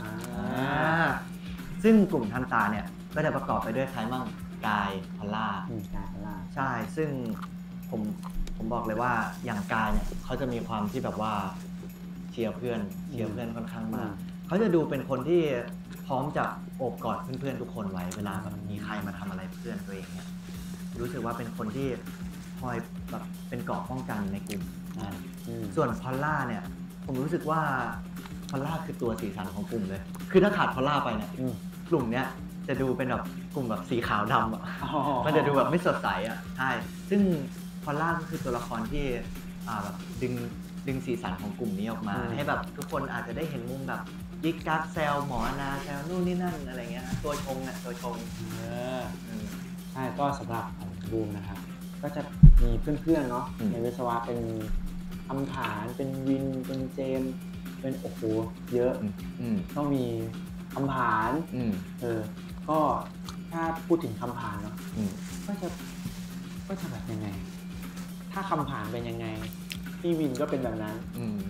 ซึ่งกลุ่มทันตะเนี่ยก็จะประกอบไปด้วยใครบ้างกายพอลล่าใช่ซึ่งผมบอกเลยว่าอย่างกายเนี่ยเขาจะมีความที่แบบว่าเชียร์เพื่อนค่อนข้างมากเขาจะดูเป็นคนที่พร้อมจะโอบกอดเพื่อนๆทุกคนไว้เวลาแบบมีใครมาทำอะไรเพื่อนตัวเองเนี่ยรู้สึกว่าเป็นคนที่คอยแบบเป็นเกราะป้องกันในกลุ่มส่วนพอลล่าเนี่ยผมรู้สึกว่าพอลล่าคือตัวสีสันของกลุ่มเลยคือถ้าขาดพอลล่าไปเนี่ยกลุ่มเนี้ยจะดูเป็นแบบกลุ่มแบบสีขาวดำอ่ะมันจะดูแบบไม่สดใสอ่ะใช่ซึ่งพอลล่าก็คือตัวละครที่แบบดึงสีสันของกลุ่มนี้ออกมาให้แบบทุกคนอาจจะได้เห็นมุมแบบยิกกักแซวหมอนาแซวนู่นนี่นั่นอะไรเงี้ยตัวชงใช่ก็สำหรับของบูมนะครับก็จะมีเพื่อนๆเนาะในวิศวะเป็นคำผานเป็นวินเป็นเจมเป็นโอ้โหเยอะก็มีคำผานก็ถ้าพูดถึงคำผานเนาะก็จะแบบยังไงถ้าคำผานเป็นยังไงพี่วินก็เป็นแบบนั้น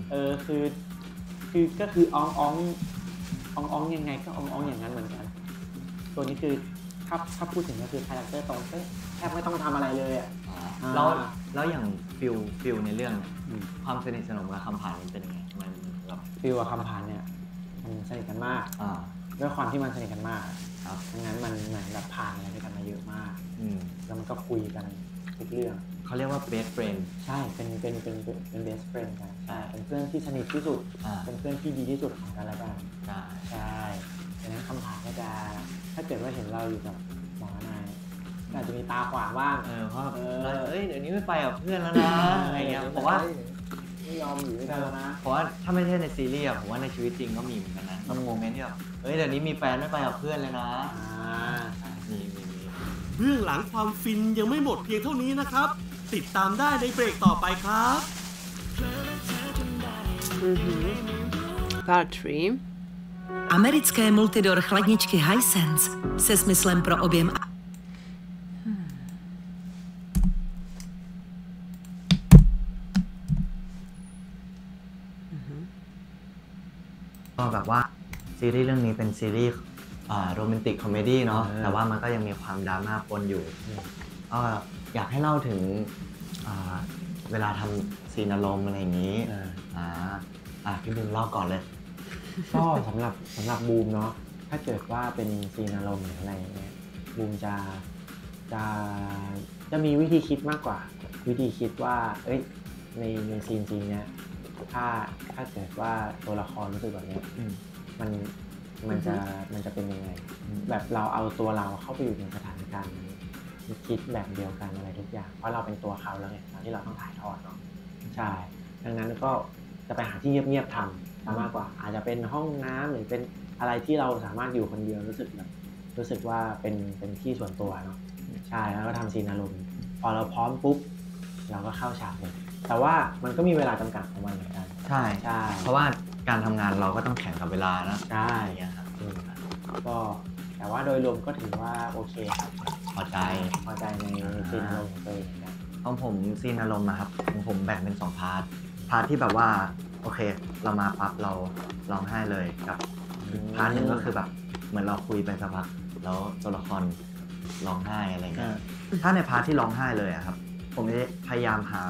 คือก็คืออ้องยังไงก็อ้องอย่างนั้นเหมือนกันตัวนี้คือถ้าพูดถึงก็คือคาแรคเตอร์ตรงแทบไม่ต้องทำอะไรเลยอ่ะแล้วอย่างฟิลในเรื่องความสนิทสนมกับคำผานมันเป็นยังไงมันแบบฟิลกับคำผานเนี่ยมันสนิทกันมากด้วยความที่มันสนิทกันมากดังนั้นมันเหมือนแบบผ่านอะไรด้วยกันมาเยอะมากแล้วมันก็คุยกันทุกเรื่องเขาเรียกว่า best friend ใช่เป็น best friend กันใช่เป็นเพื่อนที่สนิทที่สุดเป็นเพื่อนที่ดีที่สุดของกันและกันใช่ดังนั้นคำถามก็จะถ้าเกิดว่าเห็นเราอยู่กับหมอนายอาจจะมีตาขวางบ้างเพราะเดี๋ยวนี้ไม่ไปกับเพื่อนแล้วนะอะไรเงี้ยผมว่าไม่ยอมอยู่ด้วยกันแล้วนะเพราะว่าถ้าไม่ใช่ในซีรีส์ผมว่าในชีวิตจริงก็มีเหมือนกันนะโมเมนต์ที่แบบเดี๋ยวนี้มีแฟนไม่ไปกับเพื่อนเลยนะมีเบื้องหลังความฟินยังไม่หมดเพียงเท่านี้นะครับติดตามได้ในเบรกต่อไปครับ Part 3 Americké multidor chladničky Hisense se smyslem pro objem ก็แบบว่าซีรีส์เรื่องนี้เป็นซีรีส์โรแมนติกคอมเมดี้เนาะแต่ว่ามันก็ยังมีความดราม่าปนอยู่อยากให้เล่าถึงเวลาทำซีนอารมณ์อะไรอย่างนี้พี่บูมเล่าก่อนเลยก็สำหรับบูมเนาะถ้าเกิดว่าเป็นซีนอารมณ์หรืออะไรเงี้ยบูมจะมีวิธีคิดมากกว่าวิธีคิดว่าในซีนเนี้ยถ้าเกิดว่าตัวละครรู้สึกแบบนี้มันจะเป็นยังไงแบบเราเอาตัวเราเข้าไปอยู่ในสถานการณ์นั้นคิดแบบเดียวกันอะไรทุกอย่างเพราะเราเป็นตัวเขาแล้วไงตอนที่เราต้องถ่ายทอดเนาะใช่ดังนั้นก็จะไปหาที่เงียบๆทำมากกว่าอาจจะเป็นห้องน้ำหรือเป็นอะไรที่เราสามารถอยู่คนเดียวรู้สึกว่าเป็นที่ส่วนตัวเนาะใช่แล้วก็ทำซีนอารมณ์พอเราพร้อมปุ๊บเราก็เข้าฉากเลยแต่ว่ามันก็มีเวลาจำกัดของมันเหมือนกันใช่เพราะว่าการทำงานเราก็ต้องแข่งกับเวลานะใช่ก็แต่ว่าโดยรวมก็ถือว่าโอเคครับพอใจในซีนอารมณ์ของตัวเองของผมซีนอารมณ์นะครับของผมแบ่งเป็น2พาร์ทที่แบบว่าโอเคเรามาปั๊บเราร้องไห้เลยกับพาร์ทนึงก็คือแบบเหมือนเราคุยไปสักพักแล้วตัวละครร้องไห้อะไรเงี้ยถ้าในพาร์ทที่ร้องไห้เลยครับผมจะพยายามหา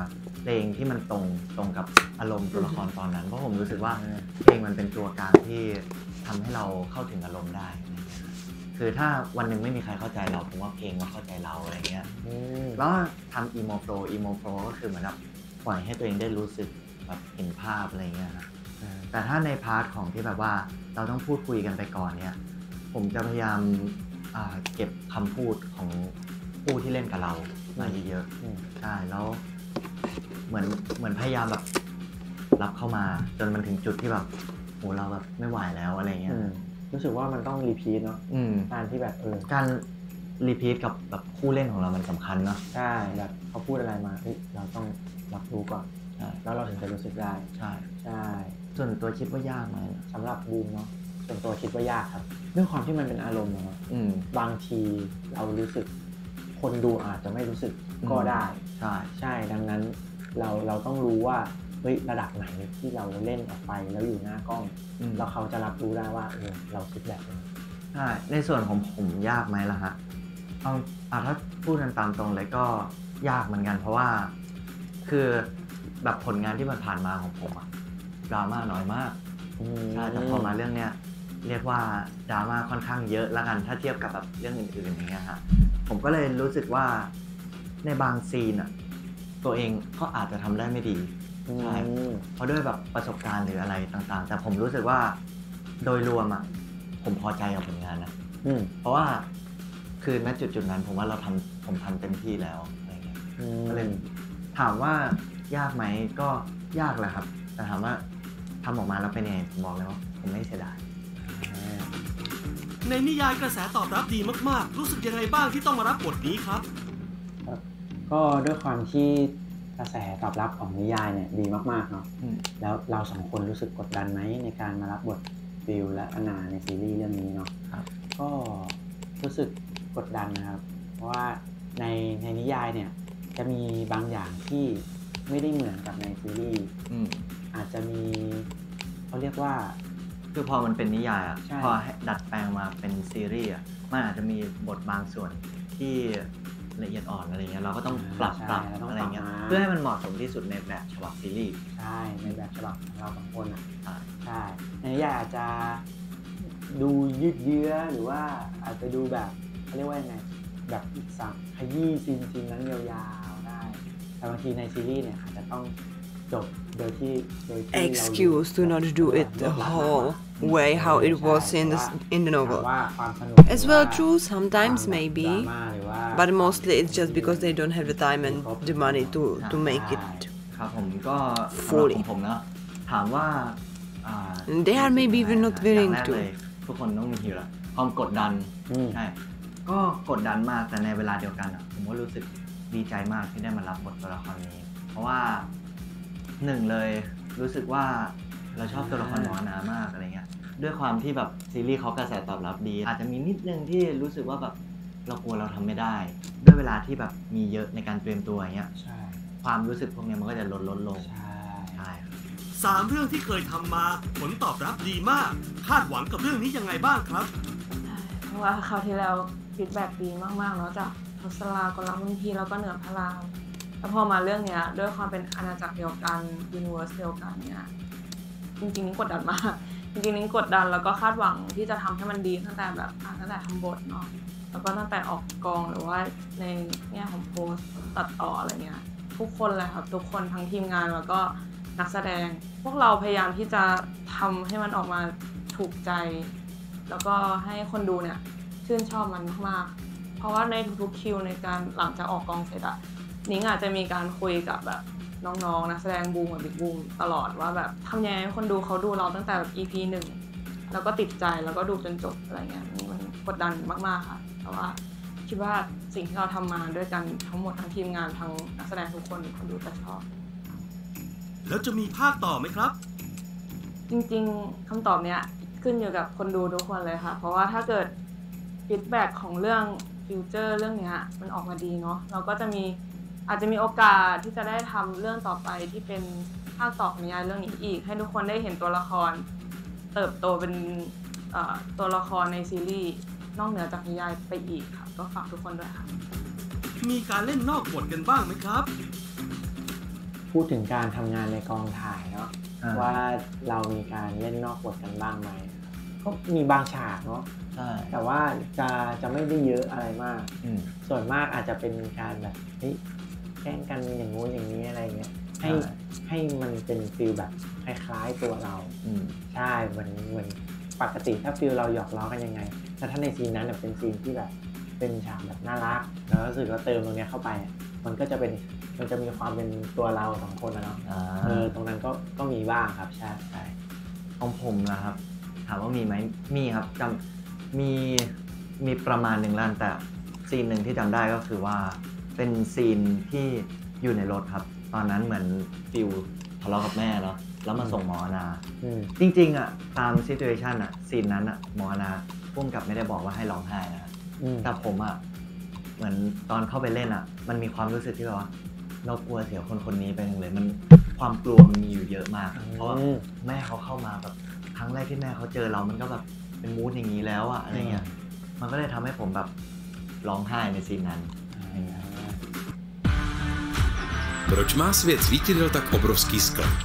เพลงที่มันตรงกับอารมณ์ตัวละครตอนนั้นเพราะผมรู้สึกว่าเพลงมันเป็นตัวกลางที่ทำให้เราเข้าถึงอารมณ์ได้คือถ้าวันหนึ่งไม่มีใครเข้าใจเราผมว่าเพลงก็เข้าใจเราอะไรเงี้ยแล้วทำ emo flow ก็คือเหมือนแบบปล่อยให้ตัวเองได้รู้สึกแบบเห็นภาพอะไรเงี้ยนะแต่ถ้าในพาร์ทของที่แบบว่าเราต้องพูดคุยกันไปก่อนเนี่ยผมจะพยายามเก็บคำพูดของผู้ที่เล่นกับเรามาเยอะๆใช่แล้วเหมือนพยายามแบบรับเข้ามาจนมันถึงจุดที่แบบโหเราแบบไม่ไหวแล้วอะไรเงี้ยรู้สึกว่ามันต้องรีพีทเนาะการที่แบบการรีพีทกับแบบคู่เล่นของเรามันสำคัญเนาะใช่แบบเขาพูดอะไรมาเราต้องรับรู้ก่อนแล้วเราถึงจะรู้สึกได้ใช่ส่วนตัวคิดว่ายากไหมสำหรับบูมเนาะส่วนตัวคิดว่ายากครับเรื่องความที่มันเป็นอารมณ์เนาะบางทีเรารู้สึกคนดูอาจจะไม่รู้สึกก็ได้ใช่ดังนั้นเราต้องรู้ว่าเฮ้ยระดับไหนที่เราเล่นออกไปแล้วอยู่หน้ากล้องแล้วเขาจะรับรู้ได้ว่าเราคิดแบบนี้ใช่ในส่วนของผมยากไหมล่ะฮะถ้าพูดกันตามตรงเลยก็ยากเหมือนกันเพราะว่าคือแบบผลงานที่มันผ่านมาของผมอะดราม่าน้อยมากใช่แต่พอมาเรื่องเนี้ยเรียกว่าดราม่าค่อนข้างเยอะแล้วกันถ้าเทียบกับแบบเรื่องอื่นๆอย่างเงี้ยฮะผมก็เลยรู้สึกว่าในบางซีนอะตัวเองก็อาจจะทำได้ไม่ดีใช่เพราะด้วยแบบประสบการณ์หรืออะไรต่างๆแต่ผมรู้สึกว่าโดยรวมอะผมพอใจกับผลงานนะเพราะว่าคือณจุดนั้นผมว่าผมทำเต็มที่แล้วอะไรเงี้ยก็เลยถามว่ายากไหมก็ยากแหละครับแต่ถามว่าทำออกมาแล้วเป็นยังไงผมบอกเลยว่าผมไม่เสียดายในนิยายกระแสตอบรับดีมากๆรู้สึกยังไงบ้างที่ต้องมารับบทนี้ครับก็ด้วยความที่กระแสตอบรับของนิยายเนี่ยดีมากๆเนาะแล้วเราสองคนรู้สึกกดดันไหมในการมารับบทฟิลและอนาในซีรีส์เรื่องนี้เนาะก็รู้สึกกดดันนะครับเพราะว่าในนิยายเนี่ยจะมีบางอย่างที่ไม่ได้เหมือนกับในซีรีส์อาจจะมีเขาเรียกว่าคือพอมันเป็นนิยายอ่ะพอดัดแปลงมาเป็นซีรีส์อ่ะมันอาจจะมีบทบางส่วนที่ละเอียดอ่อนอะไรเงี้ยเราก็ต้องปรับอะไรเงี้ยเพื่อให้มันเหมาะสมที่สุดในแบบฉบับซีรีส์ใช่ในแบบฉบับของเราสองคนอ่ะใช่ในนิยายอาจจะดูยืดเยื้อหรือว่าอาจจะดูแบบเขาเรียกว่ายังไงแบบสับขยี้ซีนนั้นยาวๆได้แต่บางทีในซีรีส์เนี่ยอาจจะต้องจบโดยที่ Excuse to not do it the whole way how it was in the novel. As well, true, sometimes maybe, but mostly it's just because they don't have the time and the money to make it ครับผมก็ fully. ผมเนาะถามว่า they are maybe even not willing to. ทุกคนต้องมีอยู่แล้วความกดดันใช่ก็กดดันมากแต่ในเวลาเดียวกันผมก็รู้สึกดีใจมากที่ได้มารับบทตัวละครนี้เพราะว่าหนึ่งเลยรู้สึกว่าเราชอบตัวละครหมอน้ามากอะไรเงี้ยด้วยความที่แบบซีรีส์เขากระแสตอบรับดีอาจจะมีนิดนึงที่รู้สึกว่าแบบเรากลัวเราทำไม่ได้ด้วยเวลาที่แบบมีเยอะในการเตรียมตัวอย่างเงี้ยความรู้สึกพวกนี้มันก็จะลดลงใช่ 3 เรื่องที่เคยทำมาผลตอบรับดีมากคาดหวังกับเรื่องนี้ยังไงบ้างครับเพราะว่าคราวที่แล้วฟีดแบ็กดีมากๆเนาะจากทศรากลรุ่นพี่แล้วก็เหนือพระรามแล้วพอมาเรื่องเนี้ยด้วยความเป็นอาณาจักรเดียวกันยูนิเวอร์สเดียวกันเนี่ยจริงๆนี่กดดันมากจริงๆนี่กดดันแล้วก็คาดหวังที่จะทำให้มันดีตั้งแต่แบบตั้งแต่ทำบทเนาะแล้วก็ตั้งแต่ออกกองหรือว่าในแง่ของโพสต์ตัดต่ออะไรเงี้ยทุกคนเลยครับทุกคนทั้งทีมงานแล้วก็นักแสดงพวกเราพยายามที่จะทำให้มันออกมาถูกใจแล้วก็ให้คนดูเนี่ยชื่นชอบมันมากๆเพราะว่าในทุกๆคิวในการหลังจากออกกองเสร็จอะนิ้งอาจจะมีการคุยกับแบบน้องๆนักแสดงบูมกับบิ๊กบูมตลอดว่าแบบทำยังไงให้คนดูเขาดูเราตั้งแต่แบบ EP 1แล้วก็ติดใจแล้วก็ดูจนจบอะไรเงี้ยมันกดดันมากๆค่ะแต่ว่าคิดว่าสิ่งที่เราทำมาด้วยกันทั้งหมดทั้งทีมงานทั้งนักแสดงทุกคนดูจะชอบแล้วจะมีภาคต่อไหมครับจริงๆคำตอบเนี้ยขึ้นอยู่กับคนดูทุกคนเลยค่ะเพราะว่าถ้าเกิดฟีดแบ็กของเรื่องฟิวเจอร์เรื่องเนี้ยมันออกมาดีเนาะเราก็จะอาจจะมีโอกาสที่จะได้ทำเรื่องต่อไปที่เป็นภาคต่อของนิยายเรื่องนี้อีกให้ทุกคนได้เห็นตัวละครเติบโตเป็นตัวละครในซีรีส์นอกเหนือจากนิยายไปอีกค่ะก็ฝากทุกคนด้วยค่ะมีการเล่นนอกบทกันบ้างไหมครับพูดถึงการทำงานในกองถ่ายเนาะว่าเรามีการเล่นนอกบทกันบ้างไหมก็มีบางฉากเนาะแต่ว่าจะไม่ได้เยอะอะไรมากส่วนมากอาจจะเป็นการแบบแกล้งกันอย่างงู้นอย่างนี้อะไรเงี้ยให้มันเป็นฟีลแบบคล้ายๆตัวเราใช่เหมือนปกติถ้าฟีลเราหยอกล้อกันยังไงแต่ถ้าในซีนนั้นเป็นซีนที่แบบเป็นฉากแบบน่ารักแล้วรู้สึกว่าเติมตรงนี้เข้าไปมันจะมีความเป็นตัวเราสองคนนะเนาะตรงนั้นก็มีบ้างครับใช่ของผมนะครับถามว่ามีไหมมีครับมีประมาณหนึ่งแล้วแต่ซีนหนึ่งที่จำได้ก็คือว่าเป็นซีนที่อยู่ในรถครับตอนนั้นเหมือนฟิลทะเลาะกับแม่เนาะแล้วมาส่งหมอนาจริงๆอ่ะตามซิทูเอชันอ่ะซีนนั้นอ่ะหมอนาพุ่งกับไม่ได้บอกว่าให้ร้องไห้นะแต่ผมอ่ะเหมือนตอนเข้าไปเล่นอ่ะมันมีความรู้สึกที่แบบว่าเรากลัวเสียคนนี้ไปหนึ่งเลยมันความกลัวมันมีอยู่เยอะมากเพราะแม่เขาเข้ามาแบบครั้งแรกที่แม่เขาเจอเรามันก็แบบเป็นมูดอย่างนี้แล้วอะอะไรเงี้ยมันก็เลยทำให้ผมแบบร้องไห้ในซีนนั้น Proč má svět svítidel tak obrovský sklad?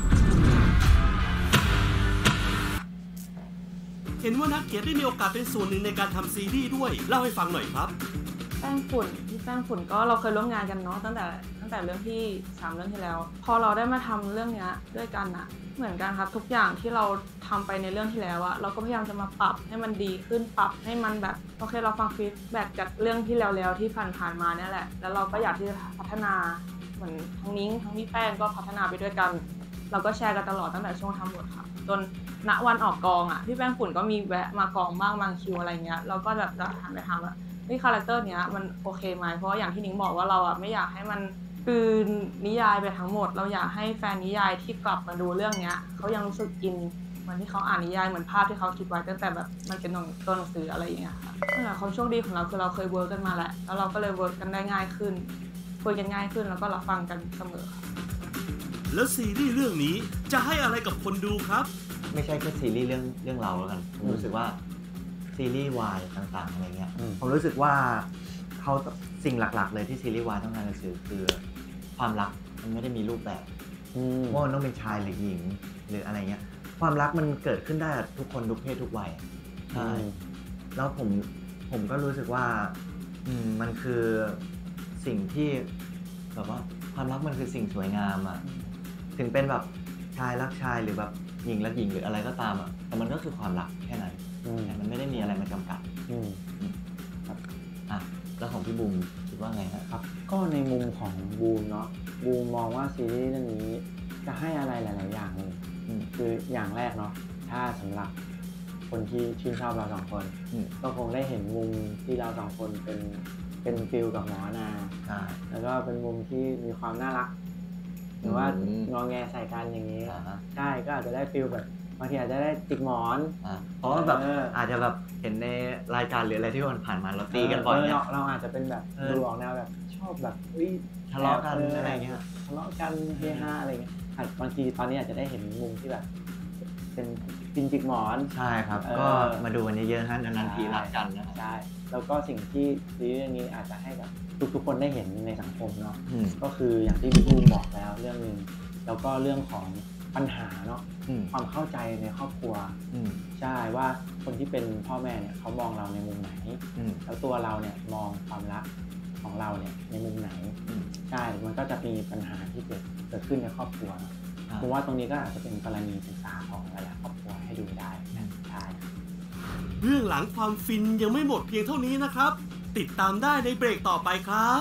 เห็นว่านักเขียนได้มีโอกาสเป็นส่วนหนึ่งในการทำซีรีส์ด้วยเล่าให้ฟังหน่อยครับแป้งฝุ่นก็เราเคยร่วมงานกันเนาะตั้งแต่เรื่องที่3เรื่องที่แล้วพอเราได้มาทำเรื่องนี้ด้วยกันอะเหมือนกันครับทุกอย่างที่เราทำไปในเรื่องที่แล้วอะเราก็พยายามจะมาปรับให้มันดีขึ้นปรับให้มันแบบโอเคเราฟังฟีดแบ็กจากเรื่องที่แล้วที่ผ่านมาเนี่ยแหละแล้วเราก็อยากที่จะพัฒนาเหมือนทั้งนิ้งทั้งพี่แป้งก็พัฒนาไปด้วยกันเราก็แชร์กันตลอดตั้งแต่ช่วงทำบทค่ะจนณวันออกกองอะพี่แป้งฝุ่นก็มีแวะมากองบ้างบางคิวอะไรเงี้ยเราก็แบบจะหันไปถามว่าคาแรคเตอร์เนี้ยมันโอเคไหมเพราะอย่างที่นิ้งบอกว่าเราอะไม่อยากให้มันคืนนิยายไปทั้งหมดเราอยากให้แฟนนิยายที่กลับมาดูเรื่องเนี้ยเขายังรู้สึกอินเหมือนที่เขาอ่านนิยายเหมือนภาพที่เขาคิดไว้ตั้งแต่แบบมันเป็นตัวหนังสืออะไรอย่างเงี้ยค่ะนั่นแหละความโชคดีของเราคือเราเคยเวิร์กกันมาแหละแล้วเราก็เลยเวิร์กกันได้ง่ายขึ้นคุยกันง่ายขึ้นแล้วก็รับฟังกันเสมอค่ะแล้วซีรีส์เรื่องนี้จะให้อะไรกับคนดูครับไม่ใช่แค่ซีรีส์เรื่องเราแล้วกันผมรู้สึกว่าซีรีส์วายต่างๆอะไรเงี้ยผมรู้สึกว่าเขาสิ่งหลักๆเลยที่ซีรีส์วายต้องการสื่อคือความรักมันไม่ได้มีรูปแบบว่ามันต้องเป็นชายหรือหญิงหรืออะไรเงี้ยความรักมันเกิดขึ้นได้ทุกคนทุกเพศทุกวัยใช่แล้วผมก็รู้สึกว่ามันคือสิ่งที่แบบว่าความรักมันคือสิ่งสวยงามอ่ะถึงเป็นแบบชายรักชายหรือแบบหญิงรักหญิงหรืออะไรก็ตามอ่ะแต่มันก็คือความรักแค่นั้นมันไม่ได้มีอะไรมาจำกัดครับแล้วของพี่บูมคิดว่าไงครับก็ในมุมของบูมเนาะบูมมองว่าซีรีส์เรื่องนี้จะให้อะไรหลายๆอย่างเลยคืออย่างแรกเนาะถ้าสำหรับคนที่ชื่นชอบเราสองคนก็คงได้เห็นมุมที่เราสองคนเป็นฟิลกับหมอนาแล้วก็เป็นมุมที่มีความน่ารักหรือว่างอแงใส่กันอย่างนี้ใช่ก็อาจจะได้ฟิลแบบบางทีอาจจะได้จิกหมอนเพราะว่าแบบอาจจะแบบเห็นในรายการหรืออะไรที่ผ่านมาเราตีกันบ่อยเนี่ยเราอาจจะเป็นแบบดูออกแนวแบบชอบแบบทะเลาะกันอะไรเงี้ยทะเลาะกันเฮฮาอะไรเงี้ยบางทีตอนนี้อาจจะได้เห็นมุมที่แบบเป็นปินจิกหมอนใช่ครับก็มาดูกันเยอะๆฮะนานๆทีรักกันนะใช่แล้วก็สิ่งที่ซีรีส์เรื่องนี้อาจจะให้กับทุกคนได้เห็นในสังคมเนาะก็คืออย่างที่พี่บูมบอกแล้วเรื่องนึงแล้วก็เรื่องของปัญหาเนาะความเข้าใจในครอบครัวใช่ว่าคนที่เป็นพ่อแม่เนี่ยเขามองเราในมุมไหนแล้วตัวเราเนี่ยมองความรักของเราเนี่ยในมุมไหนใช่มันก็จะมีปัญหาที่เกิดขึ้นในครอบครัวเพราะว่าตรงนี้ก็อาจจะเป็นกรณีศึกษาของหลายๆครอบครัวให้ดูได้ใช่เรื่องหลังความฟินยังไม่หมดเพียงเท่านี้นะครับติดตามได้ในเบรกต่อไปครับ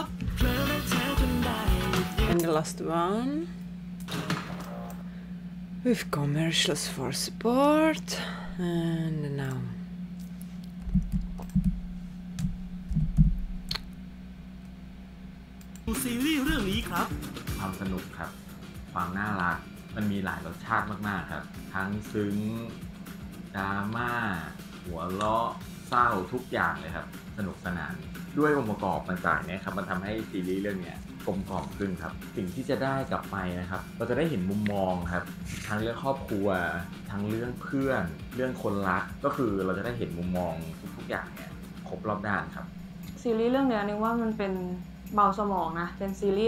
And the last one with commercials for support and now ซีรีส์เรื่องนี้ครับความสนุกครับความน่ารักมันมีหลายรสชาติมากๆครับทั้งซึ้งดราม่าหัวเราะเศร้าทุกอย่างเลยครับสนุกสนานด้วยองค์ประกอบต่างๆเนี่ยครับมันทำให้ซีรีส์เรื่องนี้กลมกล่อมขึ้นครับสิ่งที่จะได้กลับไปนะครับเราจะได้เห็นมุมมองครับทั้งเรื่องครอบครัวทั้งเรื่องเพื่อนเรื่องคนรักก็คือเราจะได้เห็นมุมมองทุกๆอย่างเนี่ยครบรอบด้านครับซีรีส์เรื่องนี้นึกว่ามันเป็นเบาสมองนะเป็นซีรีส์แบบ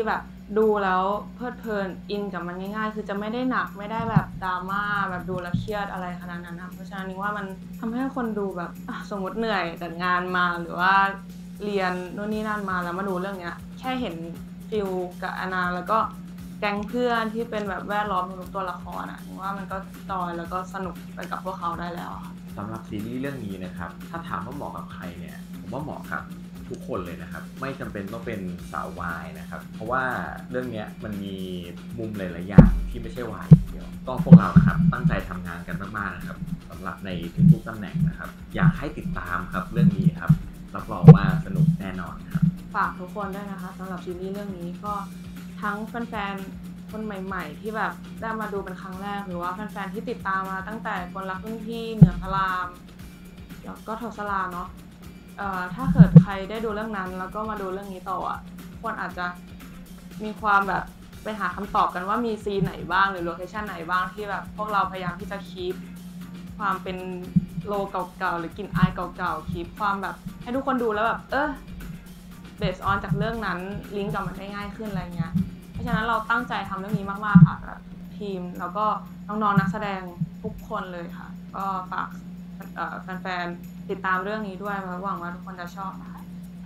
ดูแล้วเพลิดเพลินอินกับมันง่ายๆคือจะไม่ได้หนักไม่ได้แบบดราม่าแบบดูแล้วเครียดอะไรขนาดนั้นนะเพราะฉะนั้นนิ้งว่ามันทำให้คนดูแบบสมมติเหนื่อยจากงานมาหรือว่าเรียนนู่นนี่นั่นมาแล้วมาดูเรื่องเนี้ยแค่เห็นฟิลกับอานาแล้วก็แก๊งเพื่อนที่เป็นแบบแวดล้อมทุกตัวละครอ่ะนิ้งว่ามันก็จอยแล้วก็สนุกไปกับพวกเขาได้แล้วสำหรับซีรีส์เรื่องนี้นะครับถ้าถามว่าเหมาะกับใครเนี่ยผมว่าเหมาะครับทุกคนเลยนะครับไม่จำเป็นต้องเป็นสาววายนะครับเพราะว่าเรื่องนี้มันมีมุมหลายๆอย่างที่ไม่ใช่วายเดียวก็พวกเรานะครับตั้งใจทำงานกันมากๆนะครับสำหรับในทุกๆตำแหน่งนะครับอยากให้ติดตามครับเรื่องนี้ครับรับรองว่าสนุกแน่นอนครับฝากทุกคนด้วยนะคะสำหรับซีรีส์เรื่องนี้ก็ทั้งแฟนๆคนใหม่ๆที่แบบได้มาดูเป็นครั้งแรกหรือว่าแฟนๆที่ติดตามมาตั้งแต่คนรักรุ่นพี่เหนือพระรามแล้วก็ทศราเนาะถ้าเกิดใครได้ดูเรื่องนั้นแล้วก็มาดูเรื่องนี้ต่ออ่ะคนอาจจะมีความแบบไปหาคำตอบกันว่ามีซีนไหนบ้างหรือโลเคชันไหนบ้างที่แบบพวกเราพยายามที่จะคีปความเป็นโลเก่าๆหรือกลิ่นอายเก่าๆคีปความแบบให้ทุกคนดูแล้วแบบเบสออนจากเรื่องนั้นลิงก์กับมันได้ง่ายขึ้นอะไรเงี้ยเพราะฉะนั้นเราตั้งใจทำเรื่องนี้มากๆค่ะทีมแล้วก็น้องๆนักแสดงทุกคนเลยค่ะก็ฝากแฟนๆติดตามเรื่องนี้ด้วยหวังว่าทุกคนจะชอบนะคะ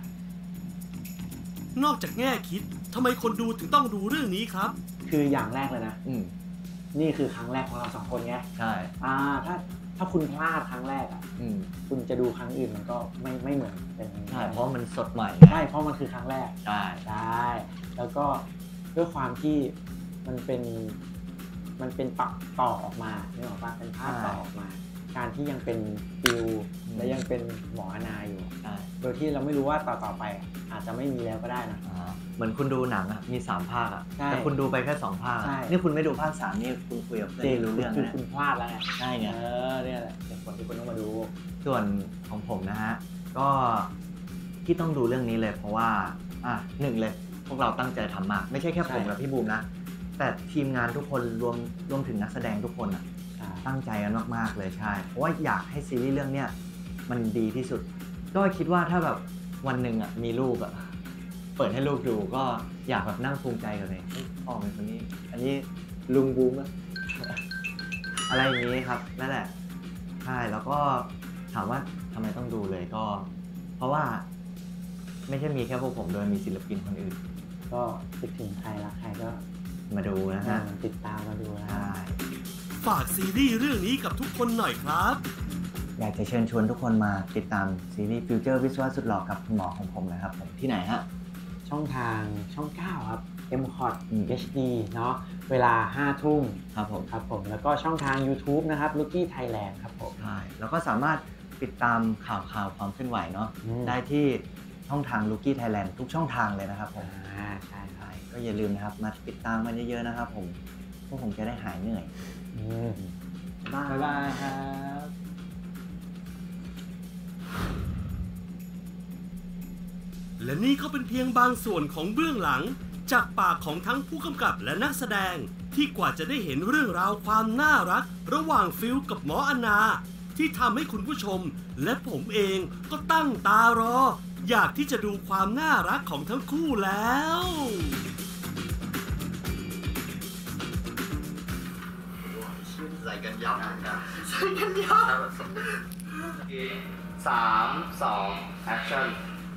นอกจากแง่คิดทำไมคนดูถึงต้องดูเรื่องนี้ครับคืออย่างแรกเลยนะนี่คือครั้งแรกของเรา2คนไงใช่ถ้าคุณพลาดครั้งแรกคุณจะดูครั้งอื่นมันก็ไม่เหมือนเป็นใช่เพราะมันสดใหม่ใช่เพราะมันคือครั้งแรกใช่แล้วก็ด้วยความที่มันเป็นปักต่อออกมาเนี่ยหรอป่ะเป็นภาพต่อออกมาการที่ยังเป็นฟิวและยังเป็นหมออนาอยู่โดยที่เราไม่รู้ว่าต่อไปอาจจะไม่มีแล้วก็ได้นะเหมือนคุณดูหนังมี3ภาคแต่คุณดูไปแค่2ภาคนี่คุณไม่ดูภาค3นี่คุณคุยกับเพื่อนรู้เรื่องนะคุณพลาดแล้วไงใช่ไงเนี่ยแหละเป็นผลที่คุณต้องมาดูส่วนของผมนะฮะก็ที่ต้องดูเรื่องนี้เลยเพราะว่าหนึ่งเลยพวกเราตั้งใจทำมากไม่ใช่แค่ผมกับพี่บูมนะแต่ทีมงานทุกคนรวมถึงนักแสดงทุกคนตั้งใจกันมากๆเลยใช่เพราะว่าอยากให้ซีรีส์เรื่องเนี้ยมันดีที่สุดก็คิดว่าถ้าแบบวันหนึ่งมีลูกเปิดให้ลูกดูก็อยากแบบนั่งภูมิใจกันเลยพ่อเป็นคนนี้อันนี้ลุงบูมอะไรอย่างนี้ครับนั่นแหละใช่แล้วก็ถามว่าทำไมต้องดูเลยก็เพราะว่าไม่ใช่มีแค่พวกผมโดยมีศิลปินคนอื่นก็คิดถึงใครรักใครก็มาดูนะฮะติดตามมาดูนะฝากซีรีส์เรื่องนี้กับทุกคนหน่อยครับอยากจะเชิญชวนทุกคนมาติดตามซีรีส์ฟิวเจอร์วิศวะสุดหล่อกับคุณหมอของผมนะครับผมที่ไหนฮะช่องทางช่อง9ครับ MCOT HD เนาะเวลา 5 ทุ่มครับผมแล้วก็ช่องทาง YouTube นะครับ Rookie Thailand ครับผมใช่แล้วก็สามารถติดตามข่าวความเคลื่อนไหวเนาะได้ที่ช่องทาง Rookie Thailand ทุกช่องทางเลยนะครับผมใช่ก็อย่าลืมนะครับมาติดตามมันเยอะๆนะครับผมพวกผมจะได้หายเหนื่อยบ๊ายบายครับและนี่ก็เป็นเพียงบางส่วนของเบื้องหลังจากปากของทั้งผู้กำกับและนักแสดงที่กว่าจะได้เห็นเรื่องราวความน่ารักระหว่างฟิลกับหมออนาที่ทำให้คุณผู้ชมและผมเองก็ตั้งตารออยากที่จะดูความน่ารักของทั้งคู่แล้วใส่กันยับนะใส่กันยับ3 2 action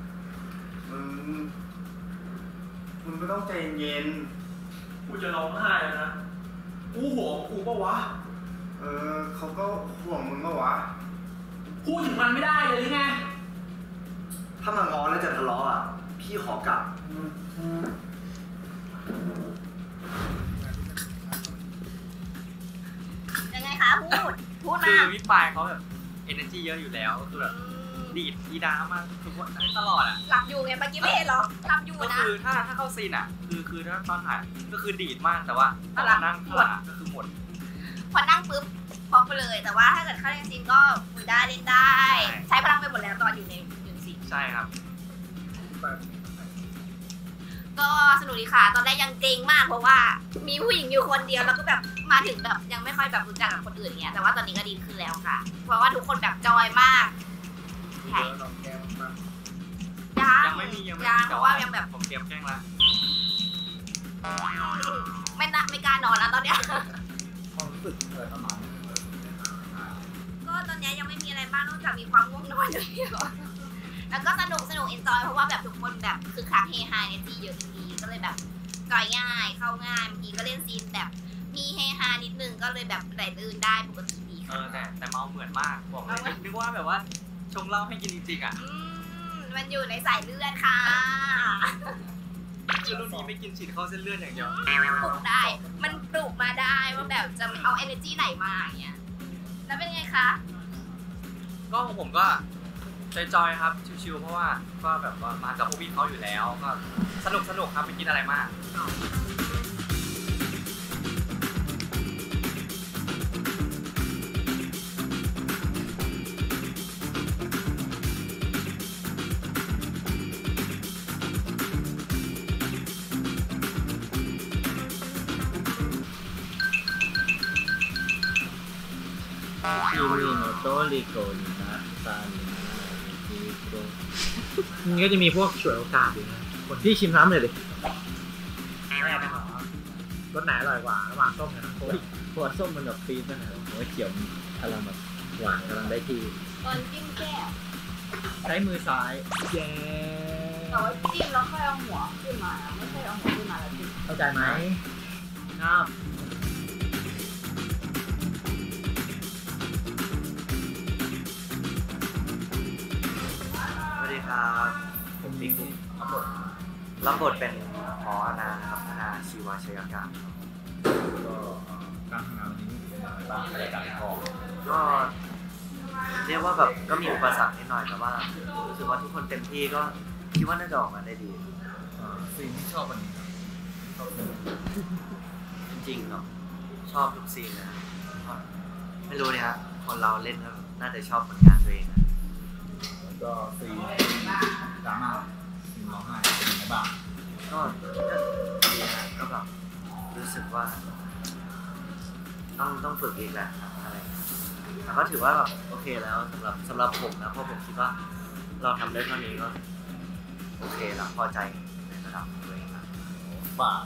มึงก็ต้องใจเย็นกูจะร้องไห้แล้วนะกูห่วงกูปะวะเขาก็ห่วงมึงปะวะพูดถึงมันไม่ได้เลยหรือไงถ้ามันง้อแล้วจะทะเลาะพี่ขอกลับยังไงคะพูดมาคือวิทย์ปลายเขาแบบ energy เยอะอยู่แล้วคือแบบดีดอีดามากทุกวันตลอดหลับอยู่ไงเมื่อกี้ไม่เห็นหรอหลับอยู่นะก็คือถ้าเข้าซีนคือถ้าตอนถ่ายก็คือดีดมากแต่ว่าถ้าเรานั่งข้างหลังก็คือหมดพอนั่งปุ๊บพอไปเลยแต่ว่าถ้าเกิดเข้าในซีนก็คุยได้เล่นได้ใช้พลังไปหมดแล้วตอนอยู่ในซีนใช่ครับก็สนุกดีค่ะตอนแรกยังเกรงมากเพราะว่ามีผู้หญิงอยู่คนเดียวแล้วก็แบบมาถึงแบบยังไม่ค่อยแบบรู้จักกับคนอื่นเงี้ยแต่ว่าตอนนี้ก็ดีขึ้นแล้วค่ะเพราะว่าทุกคนแบบจอยมากยังไม่มีเพราะว่ายังแบบผมเตรียมแกล้งละไม่กล้านอนแล้วตอนเนี้ยความรู้สึกอะไรประมาณนี้ก็ตอนนี้ยังไม่มีอะไรบ้างนอกจากมีความง่วงนอนอย่างเดียวแล้วก็สนุกเอนจอยเพราะว่าแบบทุกคนแบบคือคักเฮฮาในทีเยอะดีก็เลยแบบจอยง่ายเข้าง่ายบางทีก็เล่นซีนแบบมีเฮฮานิดนึงก็เลยแบบไหลลื่นได้ปกติดีค่ะแต่เมาเหมือนมากบอกเลยนึกว่าแบบว่าชงเหล้าให้กินจริงๆอ่ะมันอยู่ในสายเลือดค่ะคือรุ่นนี้ไม่กินฉีดเข้าเส้นเลือดอย่างเดียวปลุกได้มันปลุกมาได้ว่าแบบจะเอา energy ไหนมาอย่างเงี้ยแล้วเป็นไงคะก็ของผมก็จอยๆครับชิวๆเพราะว่าก็แบบว่ามากับพวกพี่เขาอยู่แล้วก็สนุกครับไม่กินอะไรมากมันก็จะมีพวกฉวยโอกาสอยู่นะคนที่ชิมน้ำเลยดิแรกนะหรอรสไหนอร่อยกว่าระหว่างส้มกับน้ำโค้กเพราะส้มมันแบบปี๊ดนะหัวเขียวกำลังแบบหวานกำลังได้ที่ตอนจิ้มแก้วใช้มือซ้ายแย่แต่ว่าจิ้มแล้วค่อยเอาหัวขึ้นมาไม่ใช่เอาหัวขึ้นมาแล้วจิ้มเข้าใจไหมครับครับผมบิ๊กรับบทเป็นหมออนาครับอนาชีวาชัยการก็การทำงานวันนี้เป็นยังไงบ้างบรรยากาศในกองก็เรียกว่าแบบก็มีอุปสรรคนิดหน่อยแต่ว่ารู้สึกว่าทุกคนเต็มที่ก็คิดว่าน่าจะออกมาได้ดีซีนที่ชอบวันนี้จริงๆเนาะชอบทุกซีนนะไม่รู้เนี่ยฮะคนเราเล่นก็น่าจะชอบผลงานตัวเองก็ซีนดราม่าซีนร้องไห้เป็นยังไงบ้างก็ดีนะก็แบบรู้สึกว่าต้องฝึกอีกแหละอะไรแต่ก็ถือว่าแบบโอเคแล้วสำหรับผมนะเพราะผมคิดว่าเราทำได้เท่านี้ก็โอเคแล้วพอใจในระดับตัวเองครับฝาก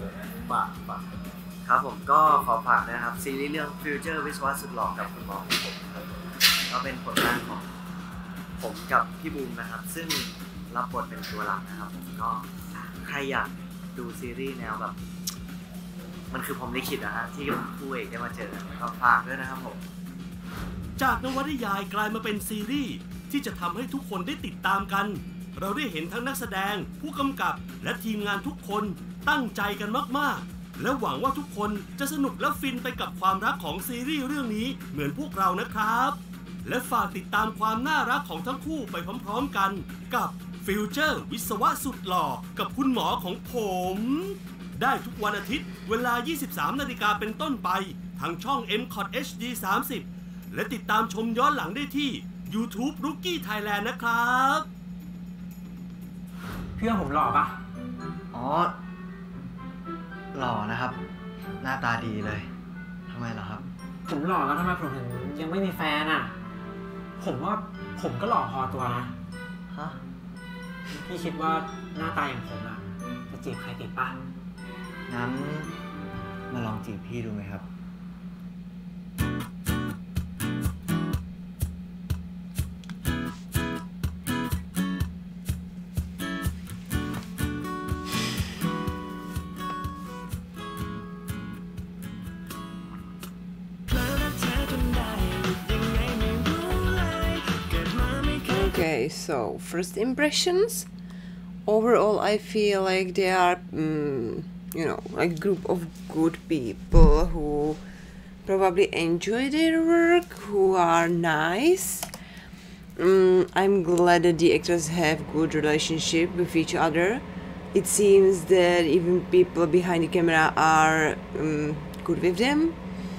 ครับผมก็ขอฝากนะครับซีรีส์เรื่อง Future วิศวะสุดหล่อกับคุณหมอของผมครับก็เป็นผลงานของผมกับพี่บูมนะครับซึ่งรับบทเป็นตัวหลักนะครับผมก็ใครอยากดูซีรีส์แนวแบบมันคือผมลิขิตนะฮะที่คู่เอกได้มาเจอก็ฝากด้วยนะครับผมจากนวนิยายกลายมาเป็นซีรีส์ที่จะทำให้ทุกคนได้ติดตามกันเราได้เห็นทั้งนักแสดงผู้กำกับและทีมงานทุกคนตั้งใจกันมากๆและหวังว่าทุกคนจะสนุกและฟินไปกับความรักของซีรีส์เรื่องนี้เหมือนพวกเรานะครับและฝากติดตามความน่ารักของทั้งคู่ไปพร้อมๆกันกับฟิวเจอร์วิศวะสุดหล่อกับคุณหมอของผมได้ทุกวันอาทิตย์เวลา 23 นาฬิกาเป็นต้นไปทางช่อง MCOT HD 30และติดตามชมย้อนหลังได้ที่ YouTube Rookie Thailand นะครับเพื่อนผมหล่อปะอ๋อหล่อนะครับหน้าตาดีเลยทำไมล่ะครับผมหล่อแล้วทำไมผมถึงยังไม่มีแฟนอ่ะผมว่าผมก็หล่อพอตัวนะฮะพี่คิดว่าหน้าตาอย่างผมอ่ะจะจีบใครติดปะงั้นมาลองจีบพี่ดูไหมครับ Okay, so first impressions. Overall, I feel like they are, a group of good people who probably enjoy their work, who are nice. I'm glad that the actors have good relationship with each other. It seems that even people behind the camera are good with them.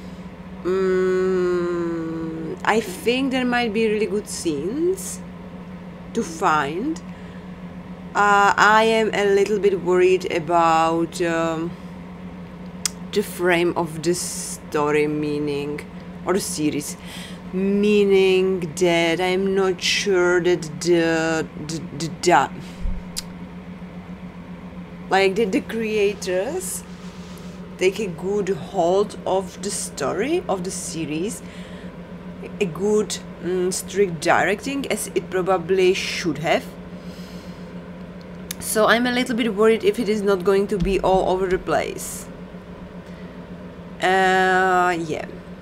I think there might be really good scenes to find. I am a little bit worried about the frame of the story, meaning, or the series, meaning that I'm not sure that like did the creators take a good hold of the story of the series, a good strict directing as it probably should have. So I'm a little bit worried if it is not going to be all over the place. Yeah.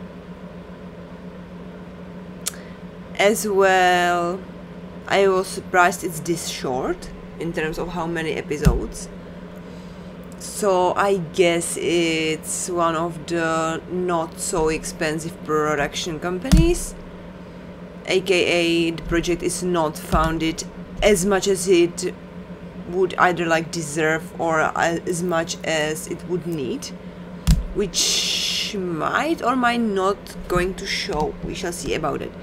As well, I was surprised it's this short in terms of how many episodes. So I guess it's one of the not so expensive production companies, aka the project is not funded as much as it would either like deserve or as much as it would need, which might or might not going to show. We shall see about it.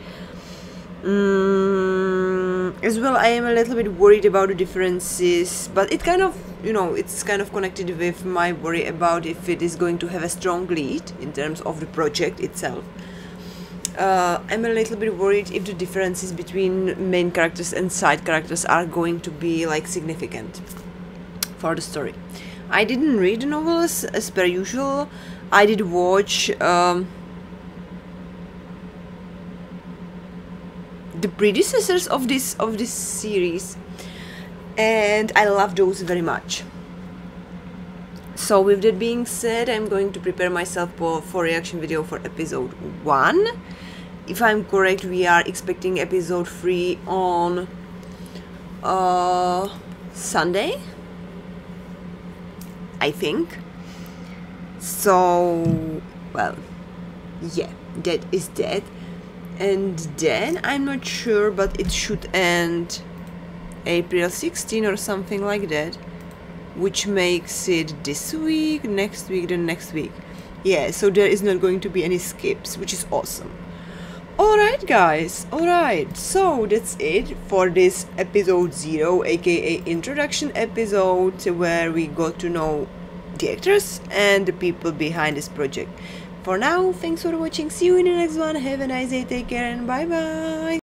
As well, I am a little bit worried about the differences, but it kind of, you know, it's kind of connected with my worry about if it is going to have a strong lead in terms of the project itself. I'm a little bit worried if the differences between main characters and side characters are going to be like significant for the story. I didn't read the novels as per usual. I did watch the predecessors of this series, and I love those very much. So with that being said, I'm going to prepare myself for reaction video for episode 1. If I'm correct, we are expecting episode 3 on Sunday, I think. So, well, yeah, that is that. And then, I'm not sure, but it should end April 16 or something like that, which makes it this week, next week, then next week. Yeah, so there is not going to be any skips, which is awesome. Alright guys, alright, so that's it for this episode 0, aka introduction episode, where we got to know the actors and the people behind this project. For now, thanks for watching, see you in the next one, have a nice day, take care and bye bye!